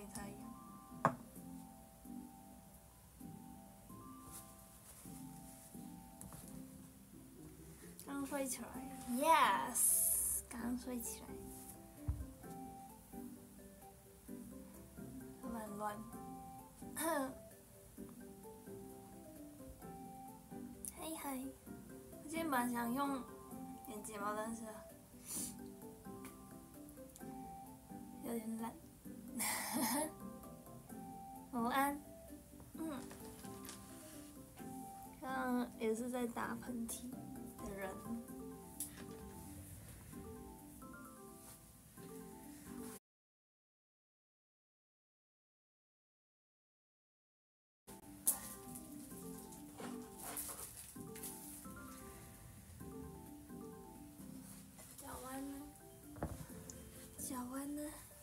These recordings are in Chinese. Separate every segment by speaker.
Speaker 1: 没差一样。刚睡起来 ，yes， 刚睡起来，蛮乱。嘿嘿，我今天本来想用眼睫毛，但是有点懒。午安，刚刚也是在打喷嚏的人。脚弯呢？脚弯呢？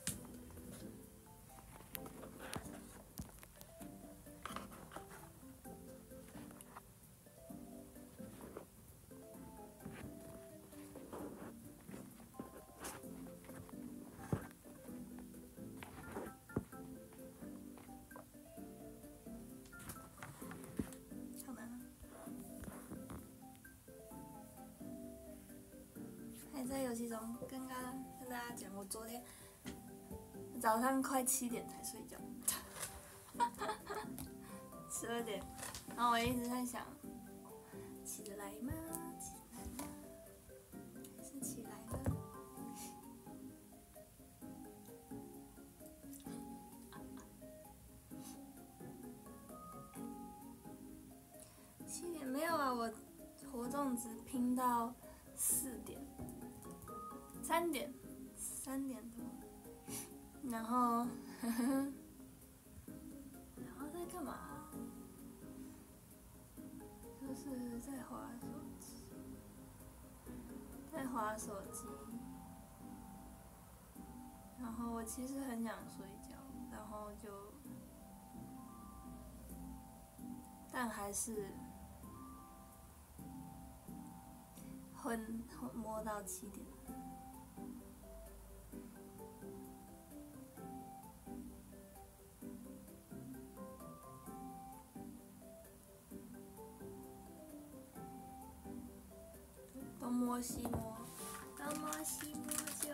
Speaker 1: 好难啊！还在游戏中，刚刚跟大家讲，我昨天早上快7点才睡觉，12点，然后我一直在想，起得来吗？起得来吗？还是起来了？7点没有啊，我活动只拼到4点，3点多，然后在干嘛？就是在滑手机，然后我其实很想睡觉，然后但还是摸到7点。东摸西摸，东摸西摸就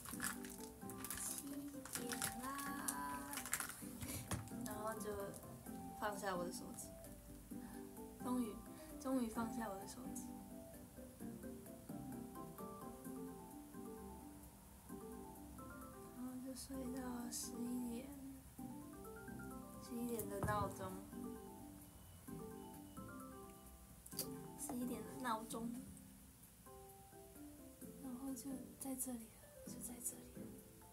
Speaker 1: 7点啦，然后就放下我的手机，终于放下我的手机，然后就睡到11点的闹钟，11点的闹钟。然后就在这里了，就在这里了。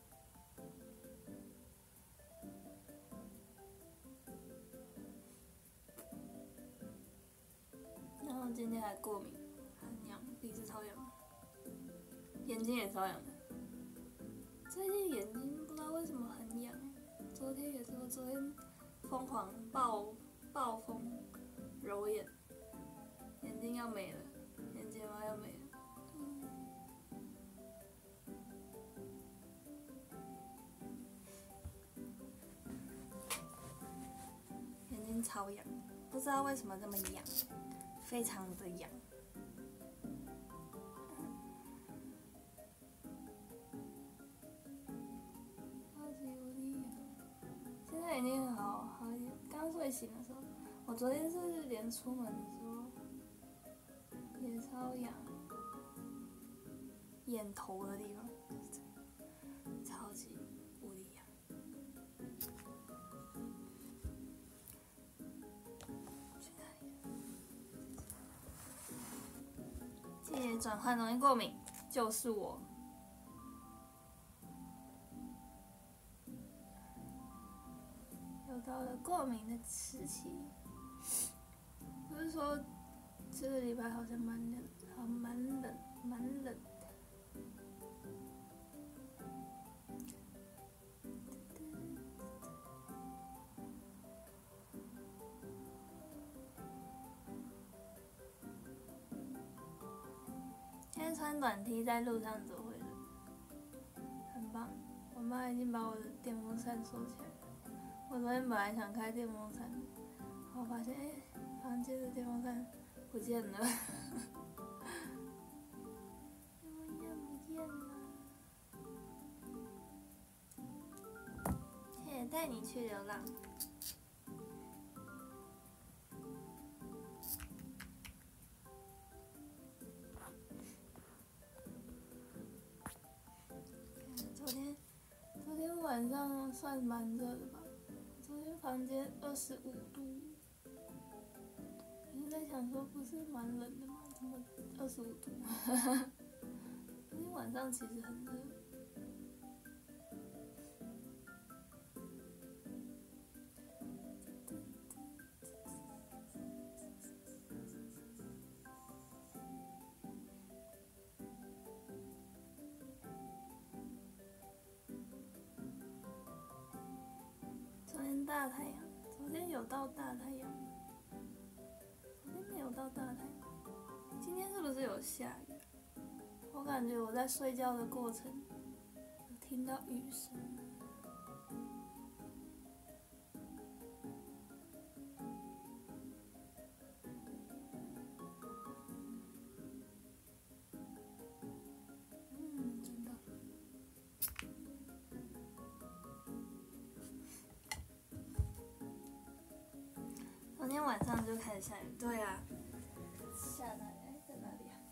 Speaker 1: 然后今天还过敏，很痒，鼻子超痒，眼睛也超痒的。最近眼睛不知道为什么很痒，昨天也是，我昨天疯狂暴风揉眼，眼睛要没了，眼睫毛要没了。眼睛超痒，不知道为什么这么痒，非常的痒。超级无敌痒，现在已经好一点。刚睡醒的时候，我昨天是连出门的时候也超痒，眼头的地方超级无敌痒。记忆转换容易过敏，就是我。又到了过敏的时期，不是说这个礼拜好像蛮冷的。现在穿短 T 在路上走会冷，很棒。我妈已经把我的电风扇收起来了。 我昨天本来想开电风扇，然后发现房间的电风扇不见了，不见了。谢谢带你去流浪。昨天晚上算蛮热的吧？昨天房间25度，我就在想说，不是蛮冷的吗？怎么25度？昨天晚上其实很热。昨天大太阳，昨天有到大太阳吗？昨天没有到大太阳。今天是不是有下雨？我感觉我在睡觉的过程有听到雨声。真的。昨天晚上就开始下雨，对啊，下哪里？在哪里啊？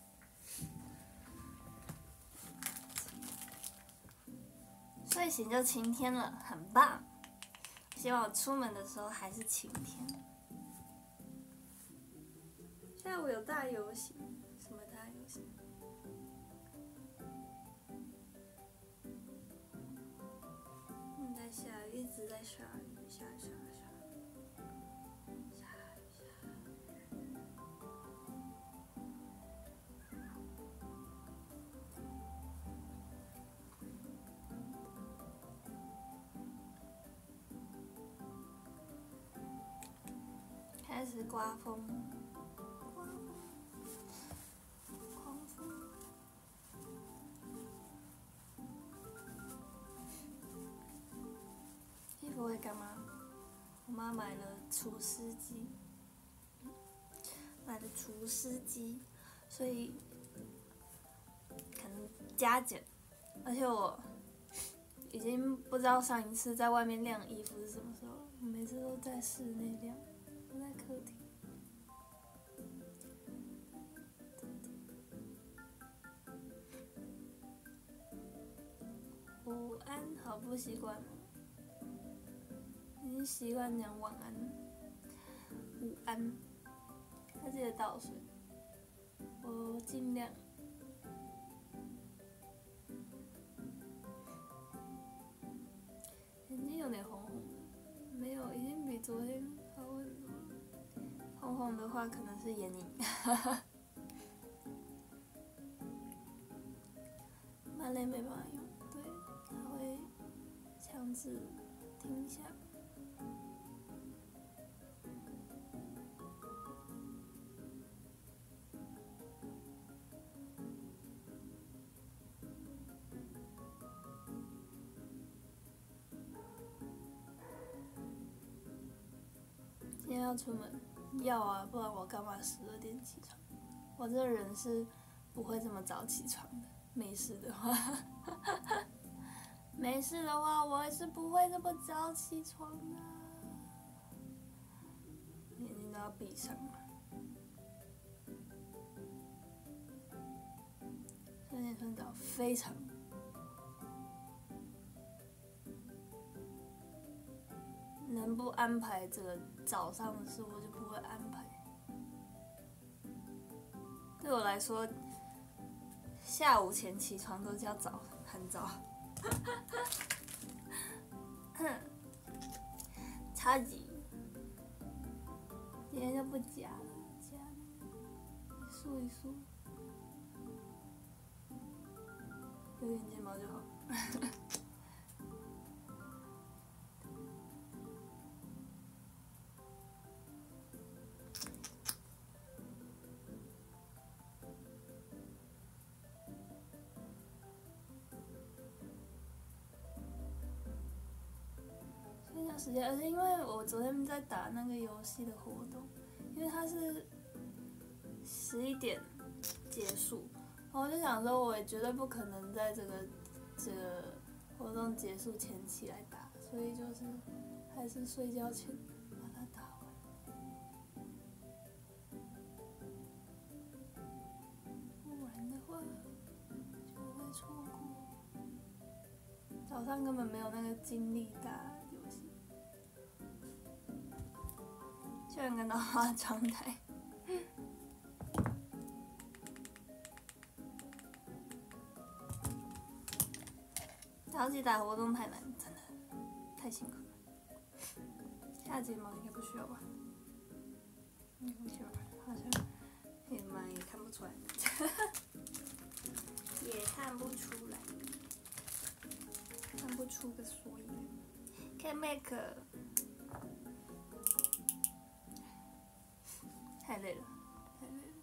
Speaker 1: 睡醒就晴天了，很棒。希望我出门的时候还是晴天。下午有大游行，什么大游行？在下雨，一直在下雨，下。开始刮风，狂风。衣服会干嘛？我妈买了除湿机，所以可能加减，而且我已经不知道上一次在外面晾衣服是什么时候了，我每次都在室内晾，都在客厅。午安，好不习惯了，已经习惯讲晚安、午安，要记得倒水，我尽量。眼睛有点红红的，没有，已经比昨天好很多了。红红的话可能是眼影，慢泪没办法用，对，它会强制停下。今天要出门，要啊，不然我干嘛12点起床？我这人是不会这么早起床的。没事的话，没事的话，我也是不会这么早起床的。眼睛都要闭上了。3点睡到非常。能不安排这个早上的事，我就不会安排。对我来说，下午前起床都叫早，很早。超级。今天就不夹了，一束一束，有眼睫毛就好。 时间，而且因为我昨天在打那个游戏的活动，因为它是11点结束，然后我就想说，我也绝对不可能在这个活动结束前起来打，所以就是还是睡觉前把它打完。不然的话就会错过。早上根本没有那个精力打游戏，居然跟到化妆台。早起打活动太难，真的太辛苦了。下睫毛应该不需要吧？应该不需要吧？好像黑毛也看不出来，也看不出来，看不出个所以然。看 make， 太累了，太累了。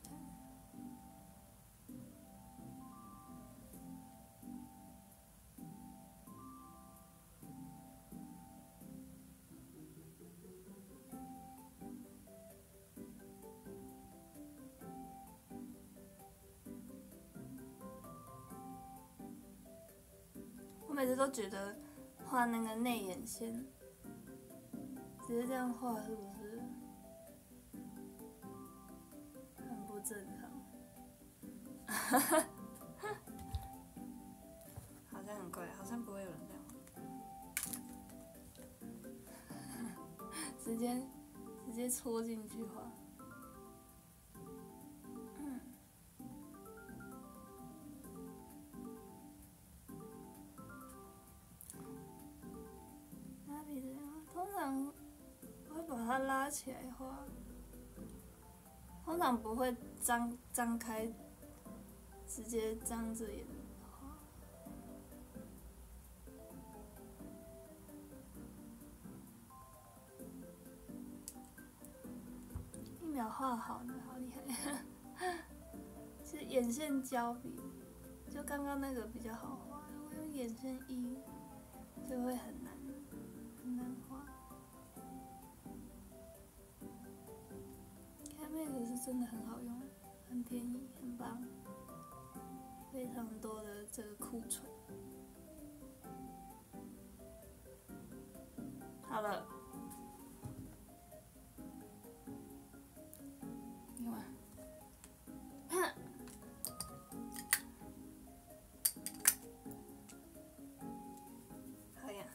Speaker 1: 我每次都觉得画那个内眼线，直接这样画是不是很不正常？好像很怪，好像不会有人这样。直接戳进去画。拿笔这样，通常会把它拉起来画，通常不会张开，直接张着眼画。1秒画好呢，好厉害！是眼线胶笔，就刚刚那个比较好画，如果用眼线液就会很难画。Make 是真的很好用，很便宜，很棒，非常多的这个库存。好了。好呀。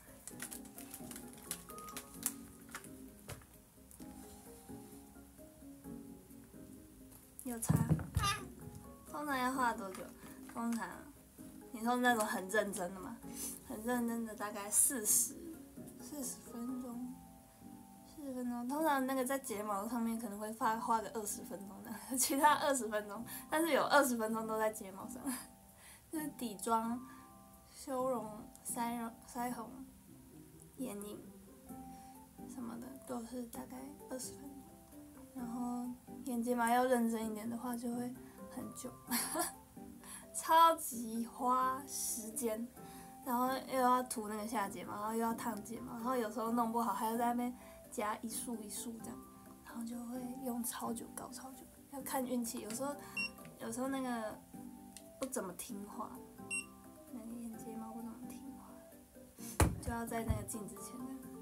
Speaker 1: 有差。通常要画多久？通常，你说那种很认真的吗？很认真的大概40分钟。40分钟，通常那个在睫毛上面可能会画个20分钟的，其他20分钟，但是有20分钟都在睫毛上，就是底妆、修容、腮红、眼影什么的都是大概20分钟。然后眼睫毛要认真一点的话，就会很久，超级花时间。然后又要涂那个下睫毛，然后又要烫睫毛，然后有时候弄不好还要在那边加一束一束这样，然后就会用超久，搞超久，要看运气。有时候那个不怎么听话，那个眼睫毛不怎么听话，就要在那个镜子前这样。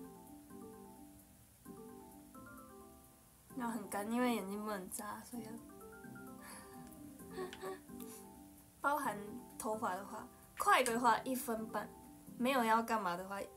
Speaker 1: 要很干，因为眼睛不能眨，所以要包含头发的话，快的话1分半，没有要干嘛的话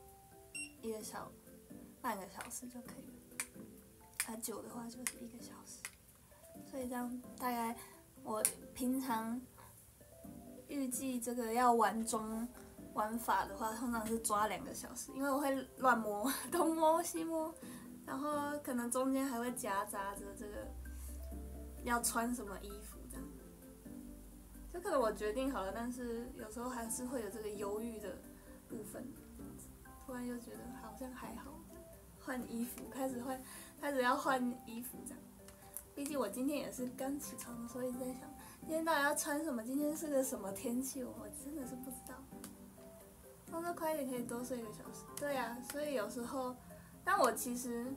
Speaker 1: 半个小时就可以了。久的话就是1个小时，所以这样大概我平常预计这个要完妆玩法的话，通常是抓2个小时，因为我会乱摸，东摸西摸。然后可能中间还会夹杂着这个要穿什么衣服这样，就可能我决定好了，但是有时候还是会有这个犹豫的部分，突然又觉得好像还好，换衣服开始要换衣服这样。毕竟我今天也是刚起床，所以在想今天到底要穿什么，今天是个什么天气，我真的是不知道。他说快一点可以多睡1个小时，对啊，所以有时候但我其实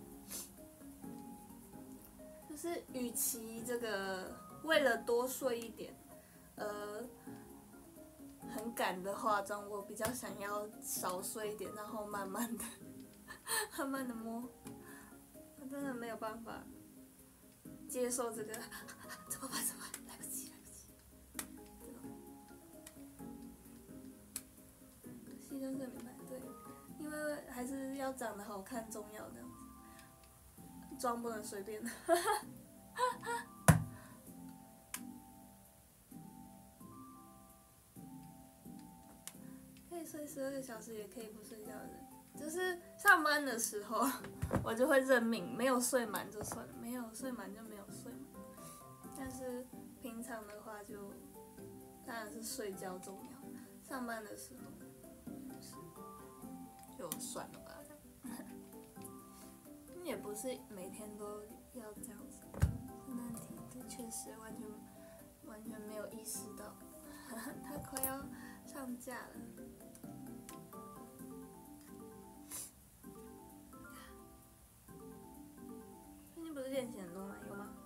Speaker 1: 就是与其这个为了多睡一点，很赶的化妆，我比较想要少睡一点，然后慢慢的、慢慢的摸。我真的没有办法接受这个，怎么办？怎么办？来不及，来不及。牺牲睡眠派，对，因为还是要长得好看重要，这样子，妆不能随便。可以睡12个小时，也可以不睡觉的人。就是上班的时候，我就会认命，没有睡满就算了，没有睡满就没有睡满。但是平常的话就，当然是睡觉重要。上班的时候，就算了吧。也不是每天都要这样子。圣诞题，这确实完全没有意识到，它快要上架了。最近不是练习很多吗？有吗？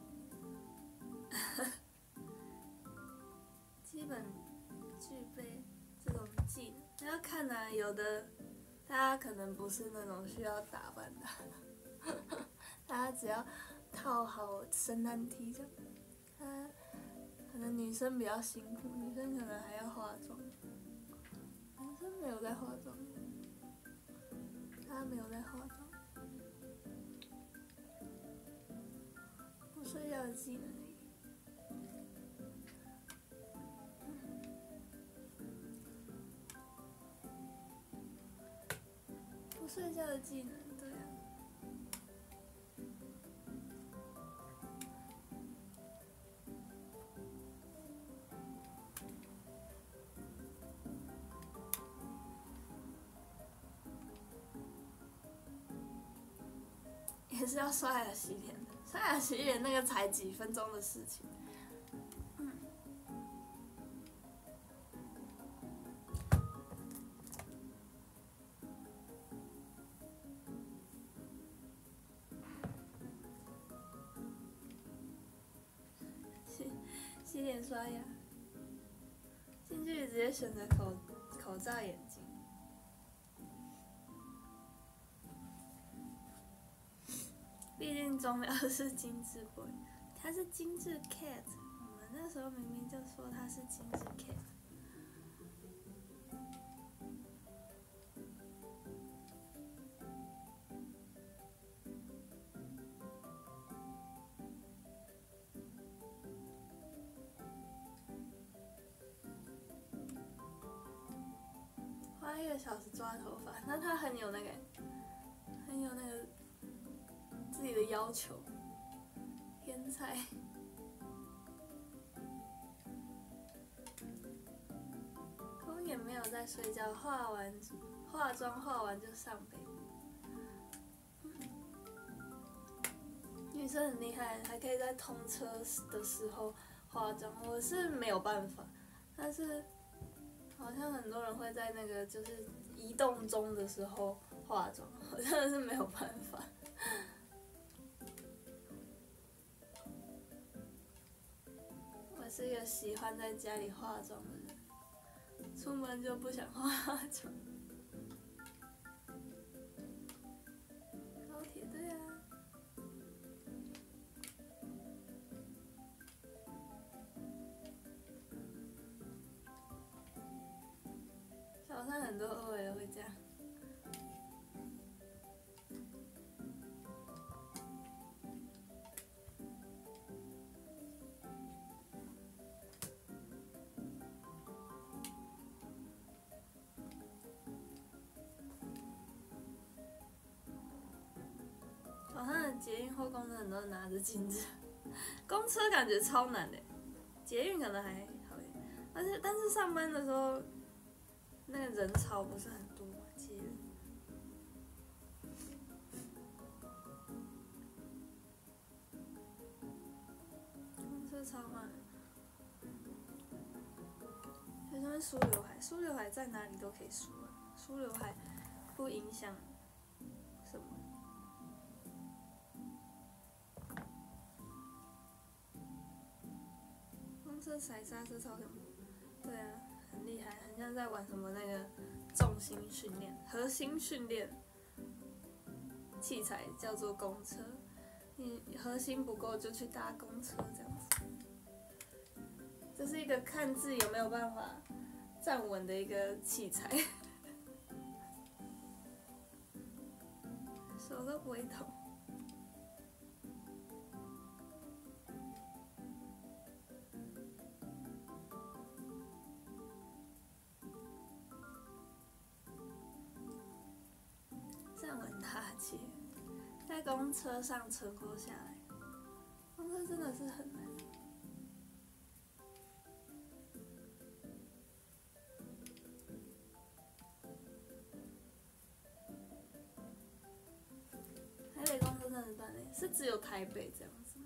Speaker 1: 基本具备这种技能，要看啊，有的大家可能不是那种需要打扮的，大家只要套好圣诞 T 就，可能女生比较辛苦，女生可能还要化妆，男生没有在化妆，他没有在化妆，不睡觉的技能而已。不睡觉的技能，对啊。也是要刷牙洗脸的，刷牙洗脸那个才几分钟的事情。洗脸刷牙，进去直接选择口罩眼镜。毕竟钟表是精致 boy， 他是精致 cat， 我们那时候明明就说他是精致 cat。花1个小时抓头发，那他很有那个自己的要求，天才。公也没有在睡觉，化妆化完就上北。女生很厉害，还可以在通车的时候化妆，我是没有办法，但是好像很多人会在那个就是移动中的时候化妆，我真的是没有办法。我是一个喜欢在家里化妆的人，出门就不想化妆。高铁对啊。早上很多OL会这样。早上的捷运或公车很多人拿着镜子，公车感觉超难的，捷运可能还好一点，但是上班的时候，那个人潮不是很多嘛，捷运。公车超慢。有时候梳刘海，梳刘海在哪里都可以梳啊，梳刘海不影响什么。 这踩刹车超强。对啊，很厉害，很像在玩什么那个重心训练、核心训练器材，叫做公车。你核心不够就去搭公车这样子。这是一个看自己有没有办法站稳的一个器材，手都不会痛。站稳大街，在公车上存活下来，公车真的是很难。台北公车真的很烂欸，是只有台北这样子吗？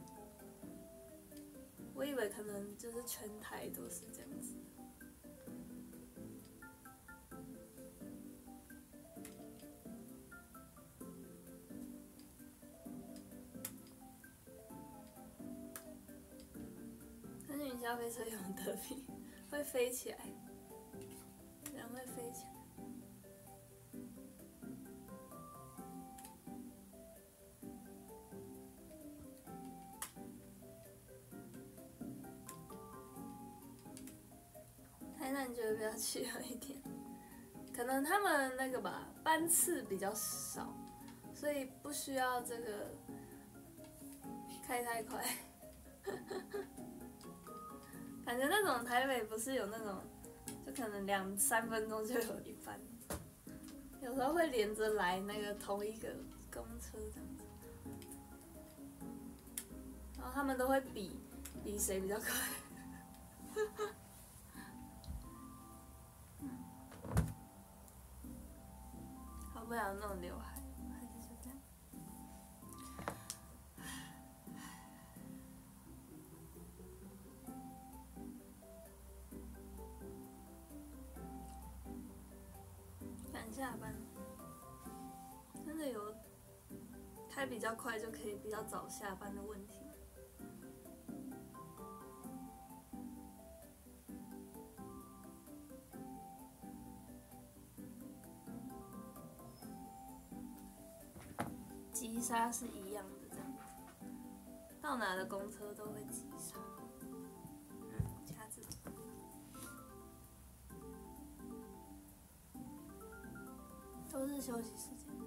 Speaker 1: 我以为可能就是全台都是这样子。但是云霄飞车有很特别，会飞起来，人会飞起来。台南觉得比较气了一点，可能他们那个吧班次比较少，所以不需要这个开太快。感觉那种台北不是有那种，就可能2-3分钟就有一班，有时候会连着来那个同一个公车这样子，然后他们都会比谁比较快。好不想弄刘海，还是就这样。赶下班，真的有开比较快就可以比较早下班的问题。急刹是一样的，这样子，到哪的公车都会急刹。掐字。都是休息时间，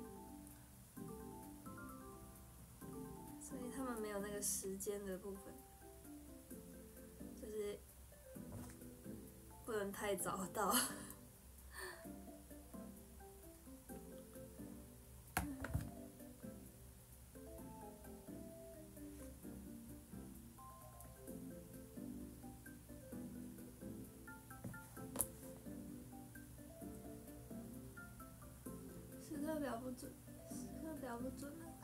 Speaker 1: 所以他们没有那个时间的部分，就是不能太早到。时刻表不准，时刻表不准了。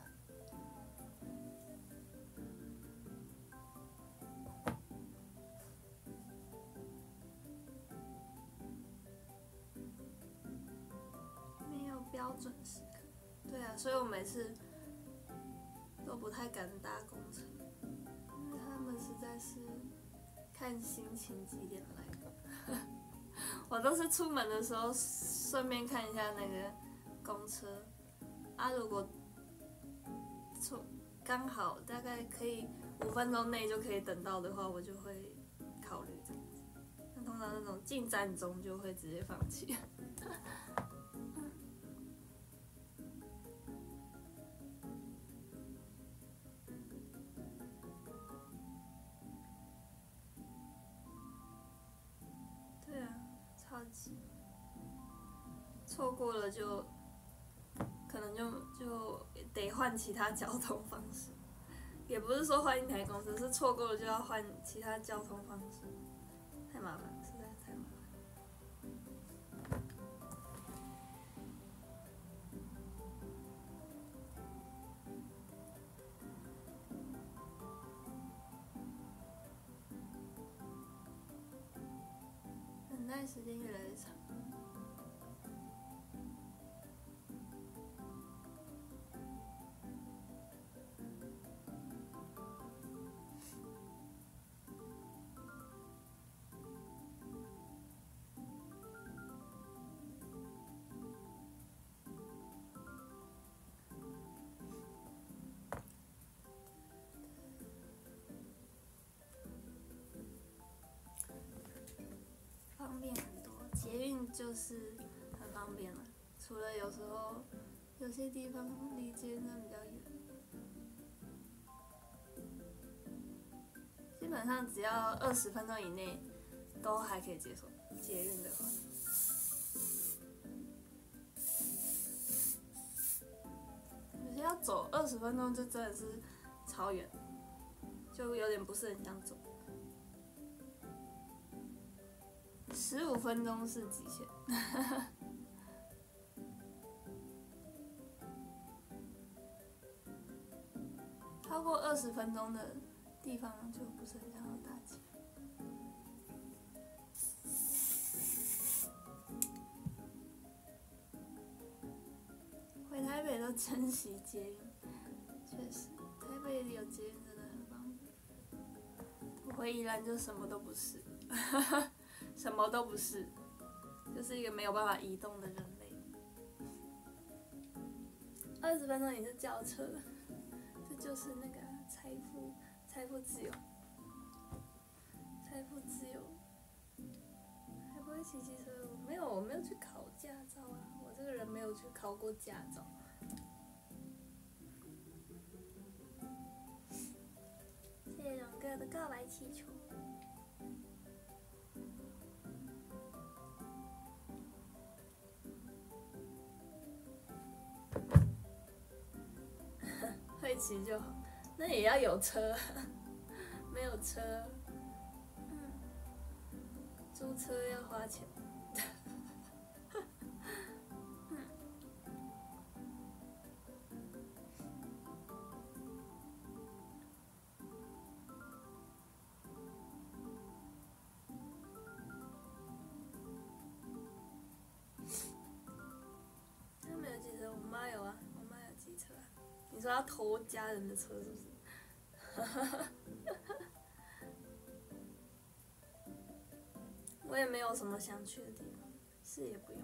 Speaker 1: 没有标准时刻。对啊，所以我每次都不太敢搭公车，因为他们实在是看心情几点来的。我都是出门的时候顺便看一下那个公车啊，如果刚好大概可以5分钟内就可以等到的话，我就会考虑这样子。那通常那种进站中就会直接放弃。对啊，超级错过了就可能就得换其他交通方式，也不是说换一台公车，是错过了就要换其他交通方式，太麻烦了，实在是太麻烦。等待时间越来越长。 就是很方便了，除了有时候有些地方离捷运站比较远，基本上只要20分钟以内都还可以接受捷运的话。有些要走20分钟就真的是超远，就有点不是很想走。15分钟是极限。超过20分钟的地方就不是很想要搭捷运。回台北都珍惜捷运，确实，台北有捷运真的很方便。我回宜兰就什么都不是，什么都不是，就是一个没有办法移动的人类。20分钟你是轿车，这就是那个财富自由，财富自由。还不会骑机车？我没有去考驾照啊，我这个人没有去考过驾照。谢谢勇哥的告白气球。会骑就好，那也要有车，没有车，租车要花钱。他没有机车，我妈有啊，我妈有机车啊。你说要偷家人的车是不是？我也没有什么想去的地方，是也不用。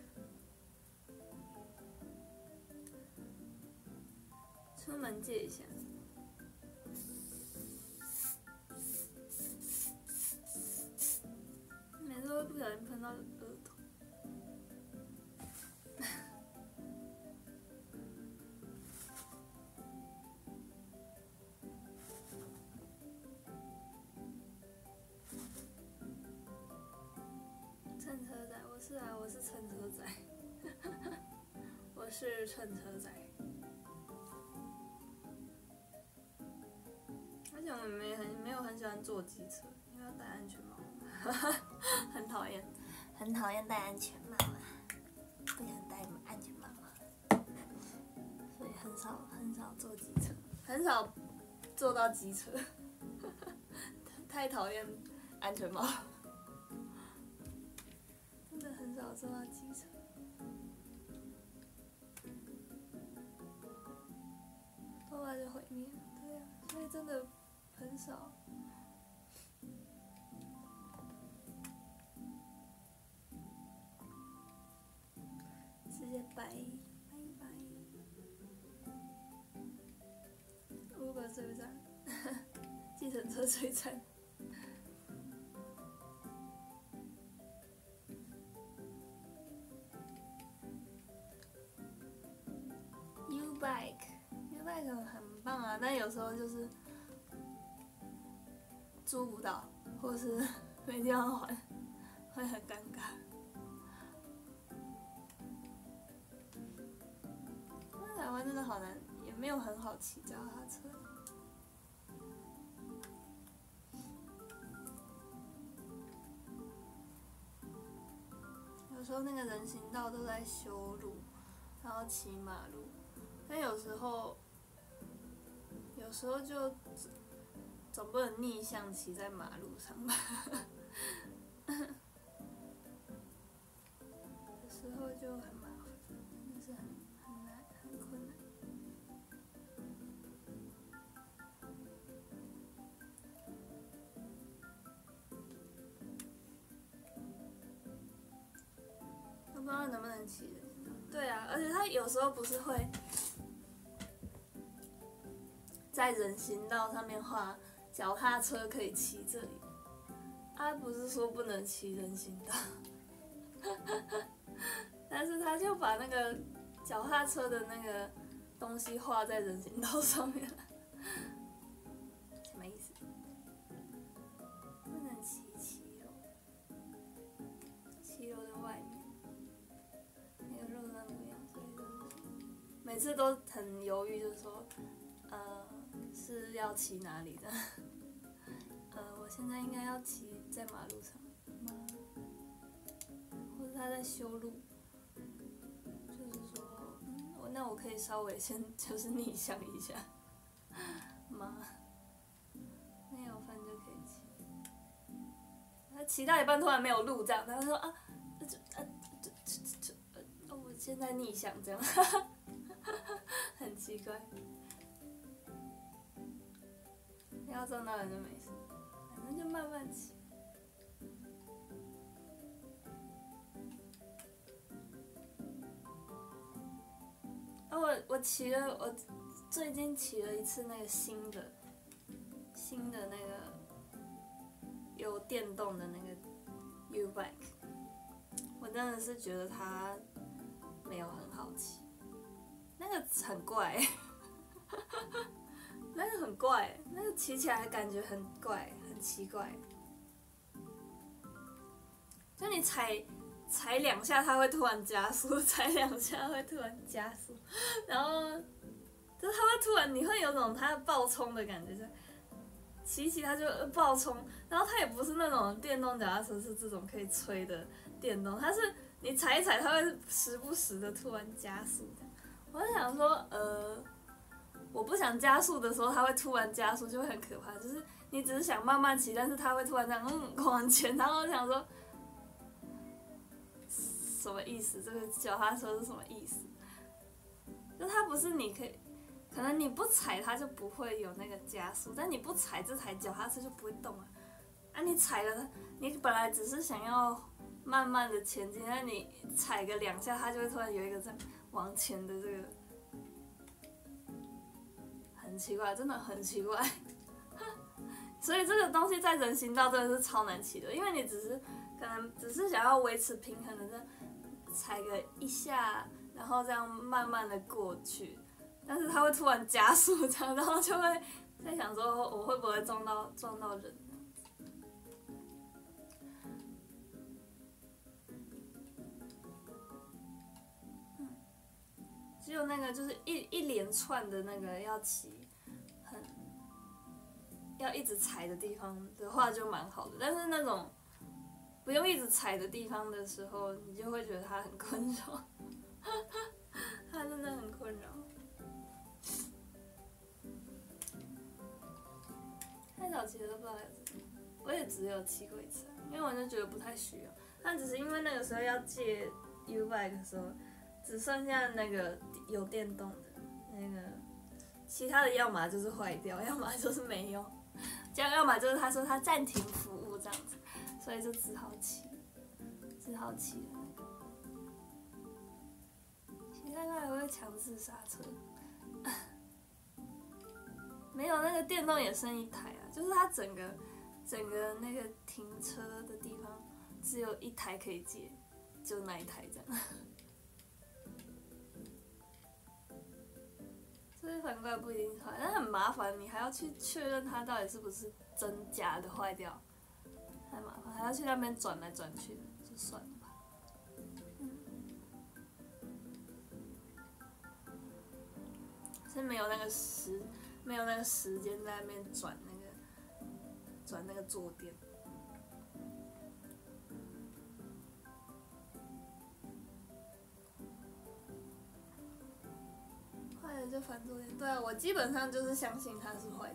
Speaker 1: 出门借一下。每次会不小心喷到额头。蹭车仔，我是啊，我是蹭车仔，我是蹭车仔。而且我没有很喜欢坐机车，因为要戴安全帽，很讨厌，很讨厌戴安全帽啊，不想戴安全帽，所以很少坐机车，很少坐到机车，太讨厌安全帽，真的很少坐到机车。后来就毁灭了，对啊，所以真的很少。直接拜拜。Uber 最赞，计程车最赞。U-Bike 很棒啊，但有时候就是租不到，或是没地方还，会很尴尬。台湾真的好难，也没有很好骑脚踏车。有时候那个人行道都在修路，然后骑马路，但有时候就总不能逆向骑在马路上吧。有时候就很麻烦，真的是很难，很困难。我不知道能不能骑人行道。对啊，而且他有时候不是会在人行道上面画脚踏车可以骑这里，他不是说不能骑人行道。 但是他就把那个脚踏车的那个东西画在人行道上面了，什么意思？不能骑7楼，7楼的外面，那个路灯不一样，所以就是每次都很犹豫，就是说，是要骑哪里的？我现在应该要骑在马路上吗？或者他在修路？就是说，那我可以稍微先就是逆向一下吗？没有分就可以骑。他骑到一半突然没有路，这样，他说我现在逆向这样，很奇怪。要撞到人就没事，反正就慢慢骑。我最近骑了一次那个新的那个有电动的那个 U-Bike， 我真的是觉得它没有很好骑，那个很怪那个很怪，那个骑起来感觉很怪，很奇怪。就你踩2下，它会突然加速；踩2下会突然加速，然后就是它会突然，你会有种它爆冲的感觉，就骑它就爆冲。然后它也不是那种电动脚踏车是这种可以吹的电动，它是你踩一踩，它会时不时的突然加速。我在想说，我不想加速的时候，它会突然加速，就会很可怕。就是你只是想慢慢骑，但是它会突然这样往前，然后我想说，什么意思？这个脚踏车是什么意思？就它不是你可能你不踩它就不会有那个加速，但你不踩这台脚踏车就不会动啊。你踩了，你本来只是想要慢慢的前进，但你踩个2下，它就会突然有一个这样往前的这个。很奇怪，真的很奇怪，所以这个东西在人行道真的是超难骑的，因为你可能只是想要维持平衡的，这样踩个1下，然后这样慢慢的过去，但是它会突然加速这样，然后就会在想说我会不会撞到人。只有那个就是一连串的那个要骑。要一直踩的地方的话就蛮好的，但是那种不用一直踩的地方的时候，你就会觉得它很困扰，它真的很困扰。太早骑了都不知道有这种，我也只有骑过1次，因为我就觉得不太需要。但只是因为那个时候要借 U-Bike 的时候，只剩下那个有电动的那个，其他的要么就是坏掉，要么就是没用。这样，要么就是他说他暂停服务这样子，所以就只好骑了那个。其他还会强制刹车，没有那个电动也剩1台啊，就是它整个那个停车的地方只有1台可以借，就那1台这样。所以反过来不一定坏，但很麻烦，你还要去确认它到底是不是真假的坏掉，太麻烦，还要去那边转来转去的，就算了吧。是没有那个时间在那边转那个坐垫。坏了就反坐垫，对啊，我基本上就是相信它是坏的。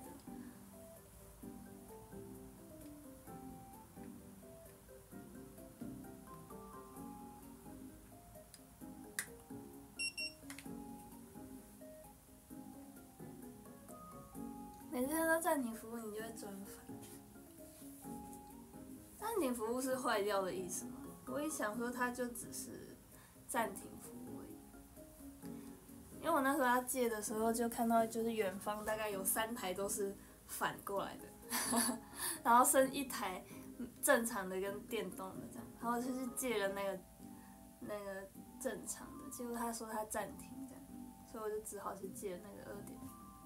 Speaker 1: 每次看到暂停服务，你就会转反。暂停服务是坏掉的意思吗？我一想说它就只是暂停服务而已。因为我那时候要借的时候，就看到就是远方大概有3台都是反过来的，然后剩1台正常的跟电动的这样，然后就去借了那个那个正常的，结果他说他暂停这样，所以我就只好去借那个2.0。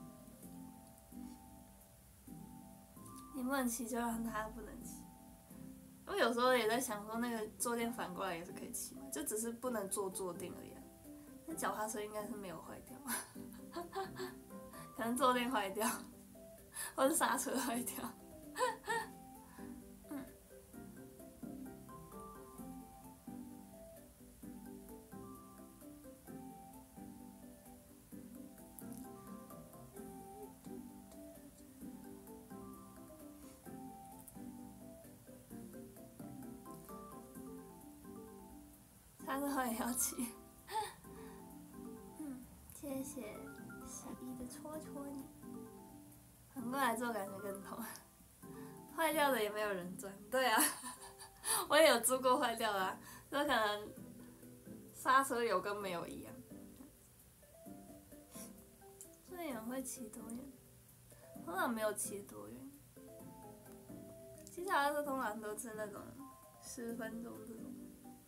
Speaker 1: 你不能骑就让他不能骑。我有时候也在想说，那个坐垫反过来也是可以骑嘛，就只是不能坐垫而已啊。那脚踏车应该是没有坏掉，可能坐垫坏掉，或是刹车坏掉。刹车坏也要骑。谢谢洗衣的戳戳你，反过来做感觉更痛。坏掉的也没有人钻，对啊，我也有租过坏掉的啊，就可能刹车有跟没有一样。最远会骑多远？通常没有骑多远，骑脚踏车通常都是那种10分钟这种。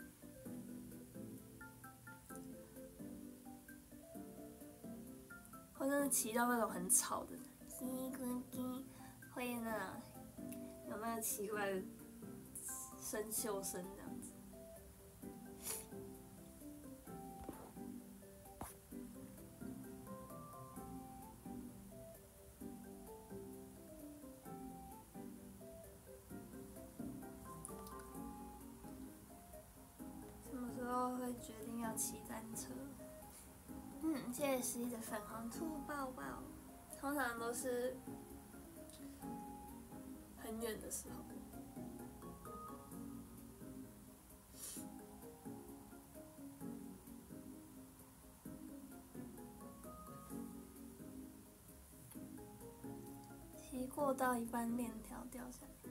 Speaker 1: 或者是骑到那种很吵的，会那种有那个奇怪的生锈声这样子。什么时候会决定要骑单车？谢谢11的粉红兔抱抱。通常都是很远的时候。骑过到一半链条掉下来，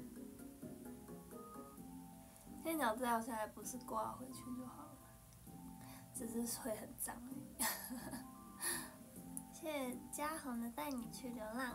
Speaker 1: 链条掉下来不是挂回去就好了，只是会很脏而已。谢谢嘉宏的带你去流浪。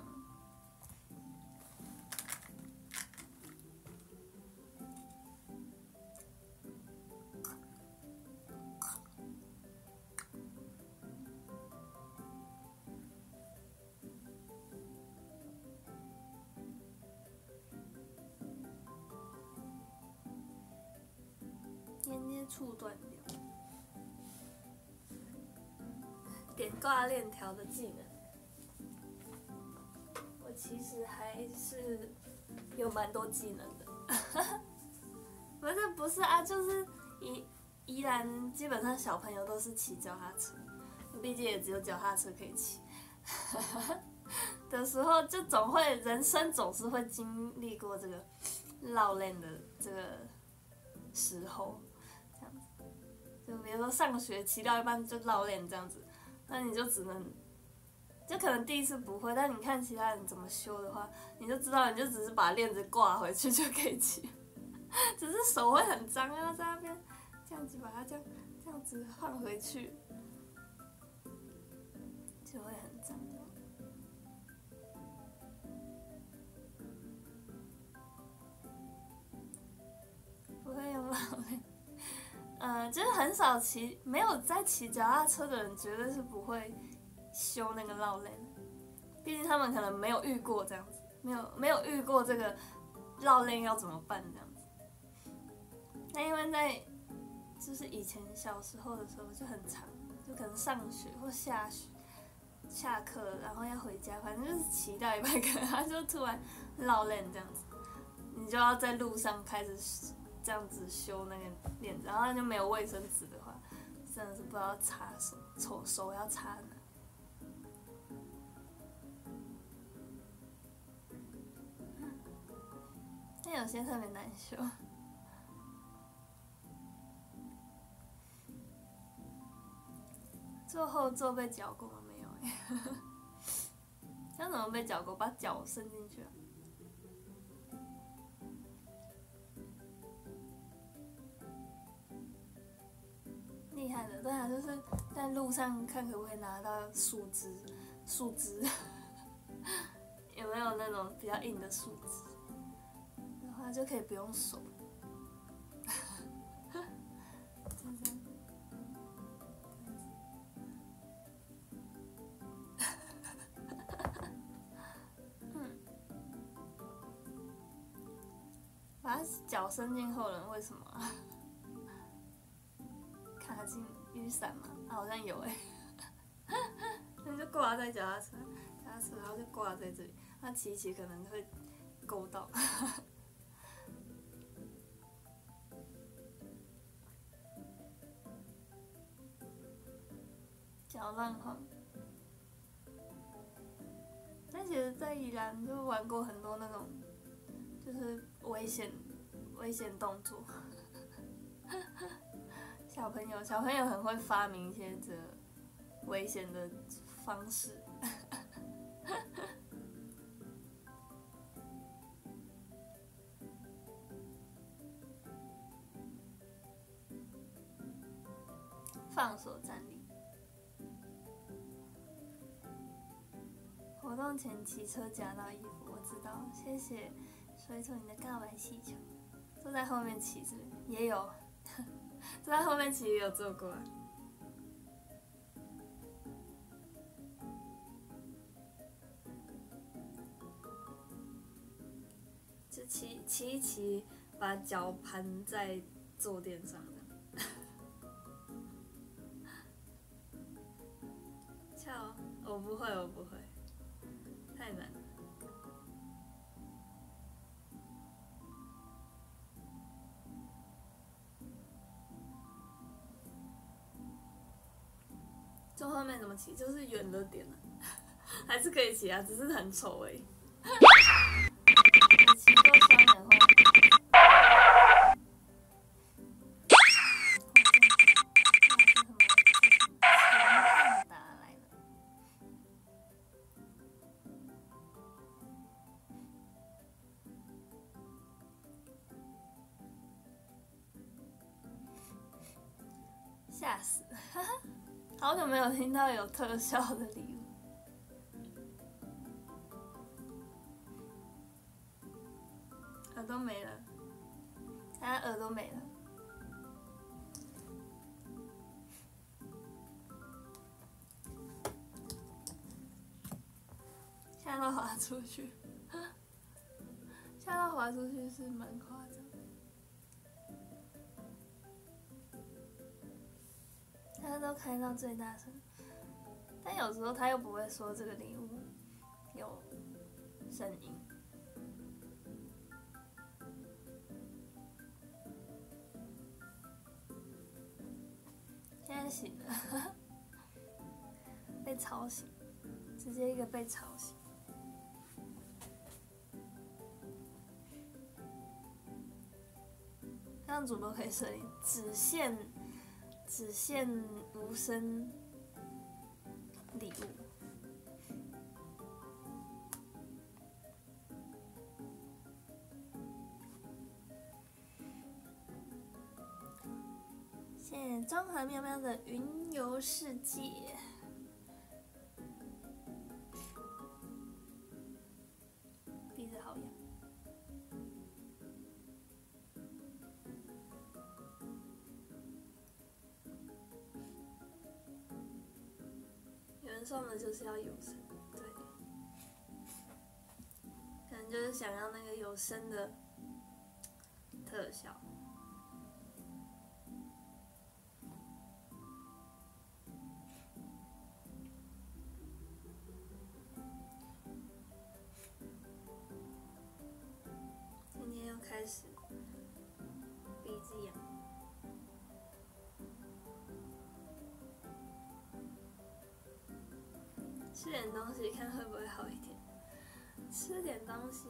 Speaker 1: 连接处断掉。点挂链条的技能，我其实还是有蛮多技能的。不是啊，就是宜兰基本上小朋友都是骑脚踏车，毕竟也只有脚踏车可以骑。的时候，就人生总是会经历过这个落链的这个时候，这样子。就比如说上学骑到一半就落链这样子。那你就只能，就可能第一次不会，但你看其他人怎么修的话，你就知道，你就只是把链子挂回去就可以骑，只是手会很脏啊，在那边这样子把它这样子换回去，就会很脏。不会用老链。就是很少没有在骑脚踏车的人，绝对是不会修那个绕链。毕竟他们可能没有遇过这样子，没有遇过这个绕链要怎么办这样子。那因为在就是以前小时候的时候就很长，就可能上学或下课，然后要回家，反正就是骑到一半，可能他就突然绕链这样子，你就要在路上开始。这样子修那个链子，然后就没有卫生纸的话，真的是不知道擦手要擦哪。但有些特别难修。坐后座被绞过吗？没有哎。像怎么被绞过？把脚伸进去啊？厉害的，对啊，就是在路上看可不可以拿到树枝，有没有那种比较硬的树枝，然后就可以不用手。就这样。 把脚伸进后轮，为什么？卡进雨伞吗？好像有那就挂在脚踏车，然后就挂在这里，那骑一骑可能会勾到。脚乱晃。但其实，在宜兰就玩过很多那种，就是危险动作。小朋友很会发明一些这危险的方式。放手站立。活动前骑车夹到衣服，我知道，谢谢水手你的告白气球。坐在后面骑是不是也有？坐在后面骑也有做过啊。就骑一骑，把脚盘在坐垫上的。跳，我不会，太难了。坐后面怎么骑？就是远了点了，还是可以骑啊，只是很丑而已。你骑过双人后？吓死！好久没有听到有特效的礼物。耳朵没了，他耳朵没了。吓到滑出去，吓到滑出去是蛮夸张。他都开到最大声，但有时候他又不会说这个礼物有声音。现在醒了，被吵醒，直接一个被吵醒。让主播可以设定只限无声礼物。谢谢中和喵喵的云游世界。鼻子好痒。有人送的就是要有声，对，可能就是想要那个有声的特效。今天又开始鼻子痒。吃点东西看会不会好一点。吃点东西。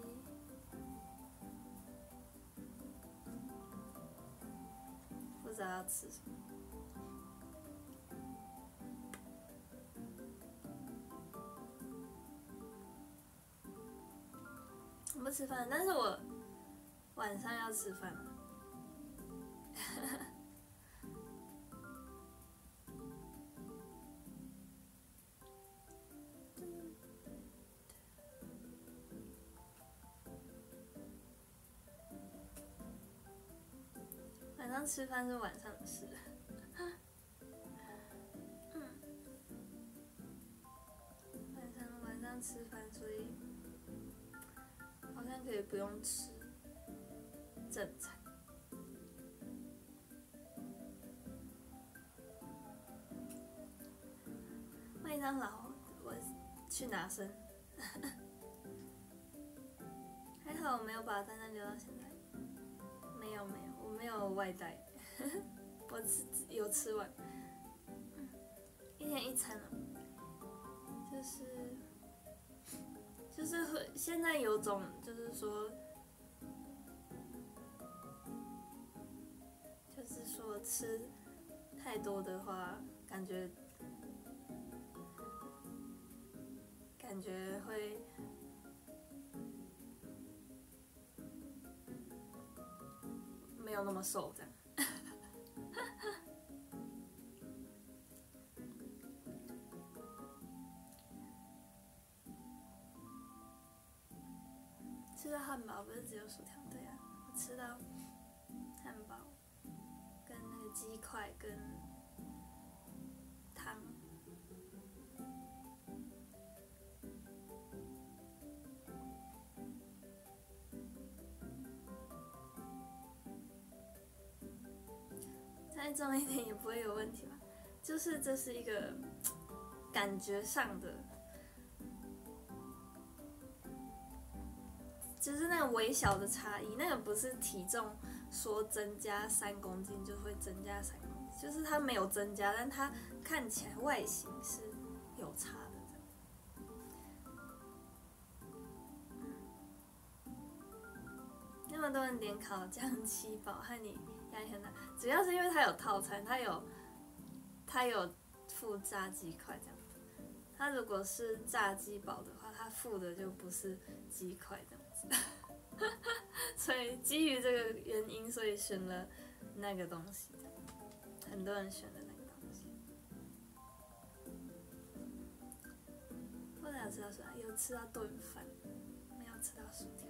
Speaker 1: 不知道要吃什么。我不吃饭，但是我晚上要吃饭。晚上吃饭是晚上的事。晚上吃饭，所以好像可以不用吃正餐。麦当劳，我去拿生，还好我没有把单单留到现在。没有，我没有外带，我有吃完，一天一餐了，就是会现在有种就是说吃太多的话，感觉会没有那么瘦这样。吃到汉堡不是只有薯条，对啊，我吃到汉堡跟那个鸡块跟汤。再重一点也不会有问题吧？就是这是一个感觉上的，就是那个微小的差异，那个不是体重说增加3公斤就会增加3公斤，就是它没有增加，但它看起来外形是有差的。那么多人点烤酱7堡，和你压力很大，主要是因为它有套餐，它有附炸鸡块这样子。它如果是炸鸡堡的话，它附的就不是鸡块这样子。所以基于这个原因，所以选了那个东西，很多人选了那个东西。后来有吃到薯条，有吃到炖饭，没有吃到薯条。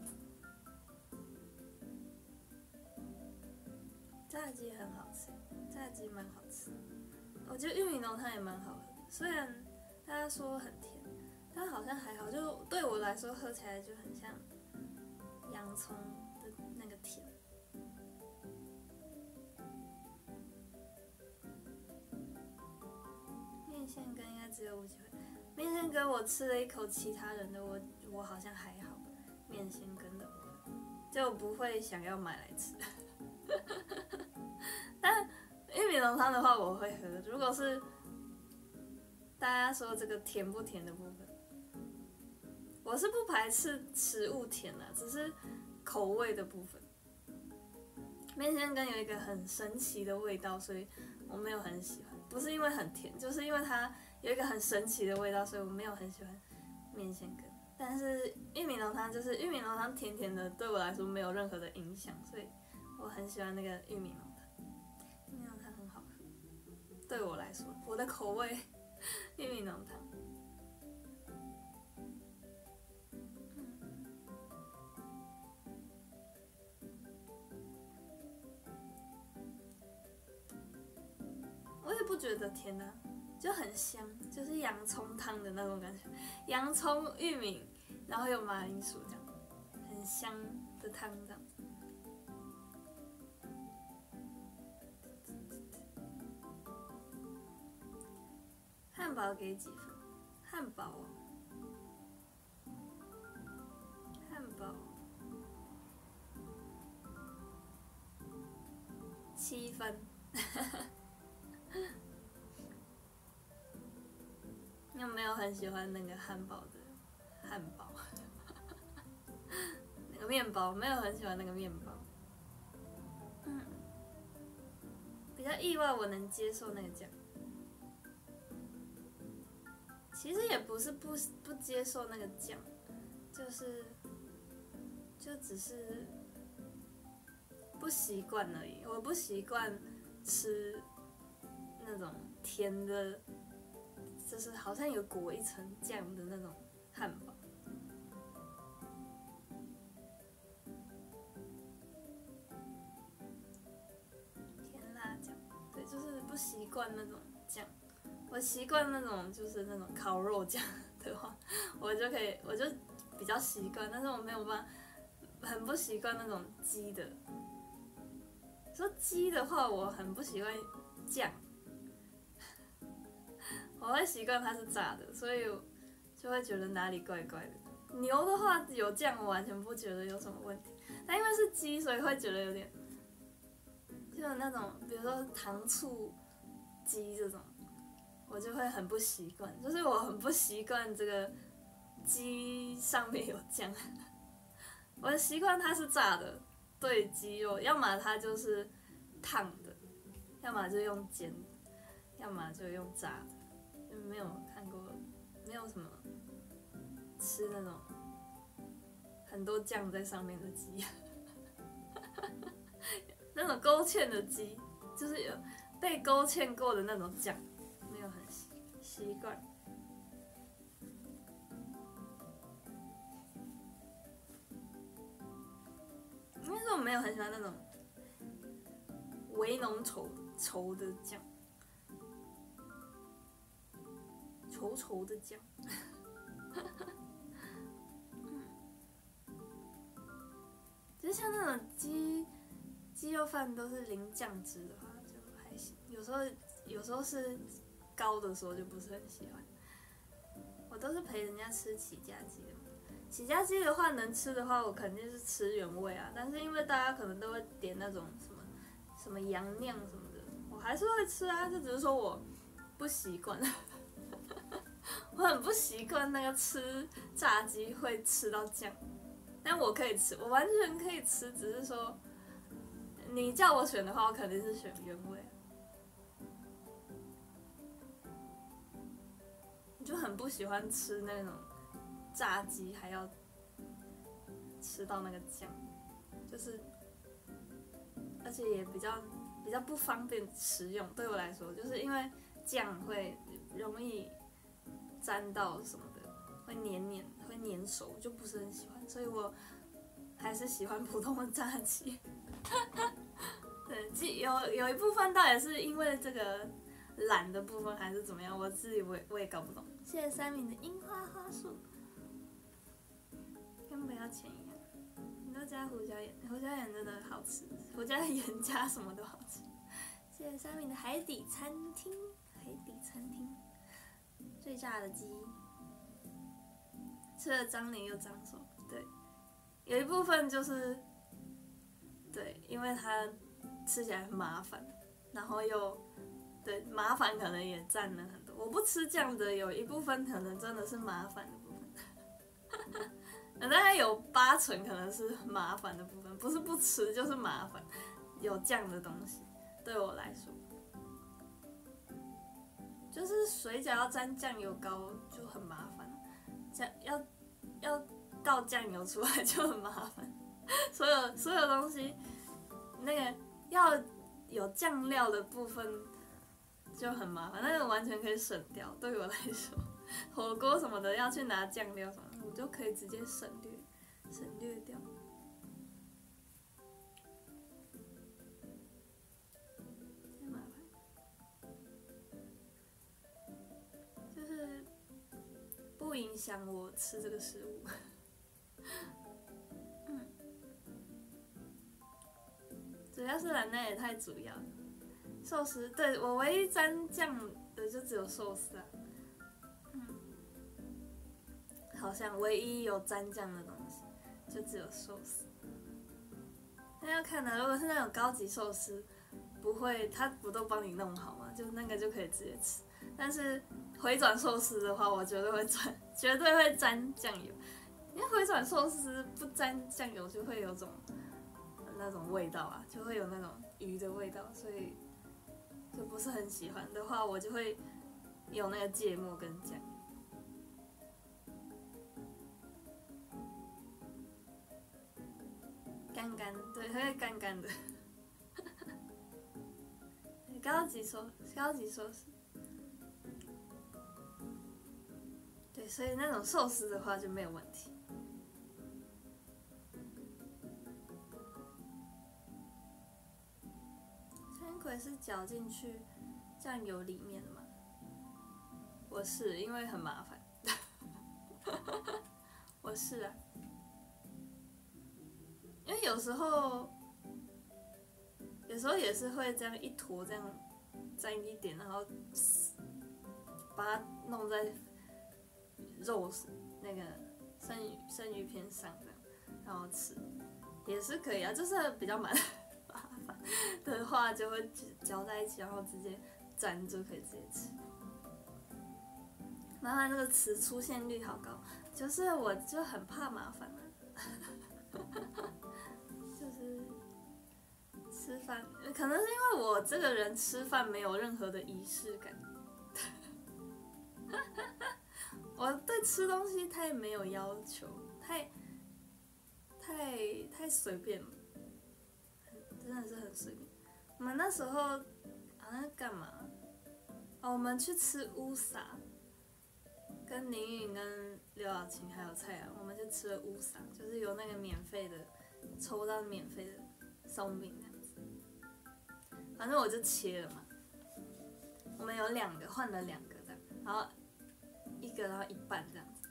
Speaker 1: 炸鸡很好吃，炸鸡蛮好吃。我觉得玉米浓汤也蛮好喝的，虽然大家说很甜，但好像还好，就对我来说喝起来就很像洋葱的那个甜。面线羹应该只有无机会。面线羹我吃了一口其他人的，我好像还好。面线羹的就不会想要买来吃。但玉米浓汤的话我会喝，如果是大家说这个甜不甜的部分，我是不排斥食物甜的，只是口味的部分。面线羹有一个很神奇的味道，所以我没有很喜欢，不是因为很甜，就是因为它有一个很神奇的味道，所以我没有很喜欢面线羹。但是玉米浓汤就是玉米浓汤甜甜的，对我来说没有任何的影响，所以我很喜欢那个玉米浓汤。玉米浓汤很好喝，对我来说，我的口味玉米浓汤。我也不觉得甜啊，就很香，就是洋葱汤的那种感觉，洋葱、玉米，然后有马铃薯这样，很香的汤这样子。汉堡给几分？汉堡7分。你有没有很喜欢那个汉堡的汉堡？那个面包没有很喜欢那个面包。比较意外，我能接受那个酱。其实也不是不接受那个酱，就只是不习惯而已。我不习惯吃那种甜的，就是好像有裹一层酱的那种汉堡。甜辣酱，对，就是不习惯那种酱。我习惯那种就是那种烤肉酱的话，我就比较习惯，但是我没有办法很不习惯那种鸡的。说鸡的话，我很不喜欢酱，我会习惯它是炸的，所以就会觉得哪里怪怪的。牛的话有酱，我完全不觉得有什么问题，但因为是鸡，所以会觉得有点，就有那种比如说糖醋鸡这种，我就会很不习惯，就是我很不习惯这个鸡上面有酱，我习惯它是炸的。对鸡肉，要么它就是烫的，要么就用煎的，要么就用炸的，就没有看过，没有什么吃那种很多酱在上面的鸡，那种勾芡的鸡，就是有被勾芡过的那种酱，没有很习惯。应该说我没有很喜欢那种微浓稠的酱，稠的酱。就是像那种鸡肉饭都是淋酱汁的话就还行，有时候是高的时候就不是很喜欢。我都是陪人家吃起家鸡的。起家鸡的话，能吃的话，我肯定是吃原味啊。但是因为大家可能都会点那种什么洋酿什么的，我还是会吃啊。就只是说我不习惯，我很不习惯那个吃炸鸡会吃到酱。但我可以吃，我完全可以吃，只是说你叫我选的话，我肯定是选原味。我就很不喜欢吃那种炸鸡还要吃到那个酱，就是而且也比较不方便食用。对我来说，就是因为酱会容易沾到什么的，会黏手，就不是很喜欢。所以我还是喜欢普通的炸鸡。对，有一部分倒也是因为这个懒的部分，还是怎么样，我自己我也搞不懂。谢谢三明的樱花花束，跟不要钱一样。你都加胡椒盐，胡椒盐真的好吃，胡椒盐加什么都好吃。谢谢三明的海底餐厅，最炸的鸡，吃了脏脸又脏手。对，有一部分就是对，因为它吃起来很麻烦，然后又对麻烦可能也占了很多。我不吃酱的有一部分可能真的是麻烦的部分，大概有80%可能是麻烦的部分，不是不吃就是麻烦。有酱的东西对我来说，就是水饺要沾酱油膏就很麻烦，要倒酱油出来就很麻烦。所有东西，那个要有酱料的部分就很麻烦，那个完全可以省掉。对我来说，火锅什么的要去拿酱料什么的，我就可以直接省略掉。太麻烦，就是不影响我吃这个食物。主要是懒，那也太主要了。寿司，对，我唯一沾酱的就只有寿司啊。好像唯一有沾酱的东西就只有寿司。那要看的，如果是那种高级寿司，不会，他不都帮你弄好吗？就那个就可以直接吃。但是回转寿司的话，我绝对会沾酱油，因为回转寿司不沾酱油就会有那种味道啊，就会有那种鱼的味道，所以就不是很喜欢的话，我就会有那个芥末跟酱油。干干，对，它会干干的。高级寿司，对，所以那种寿司的话就没有问题。山葵是搅进去酱油里面的吗？我是，因为很麻烦。我是啊。 因为有时候也是会这样一坨这样沾一点，然后把它弄在肉那个生鱼片上这样，然后吃也是可以啊，就是比较麻烦的话就会搅在一起，然后直接沾就可以直接吃。麻烦这个词出现率好高，就是我就很怕麻烦啊，就是吃饭，可能是因为我这个人吃饭没有任何的仪式感，我对吃东西太没有要求，太随便了，真的是很随便。我们那时候好像干嘛？哦，我们去吃乌撒。跟林允、跟刘晓晴还有蔡阳，我们就吃了乌撒，就是有那个免费的，抽到免费的松饼这样子。反正我就切了嘛，我们有2个，换了2个这样，然后1个然后一半这样子。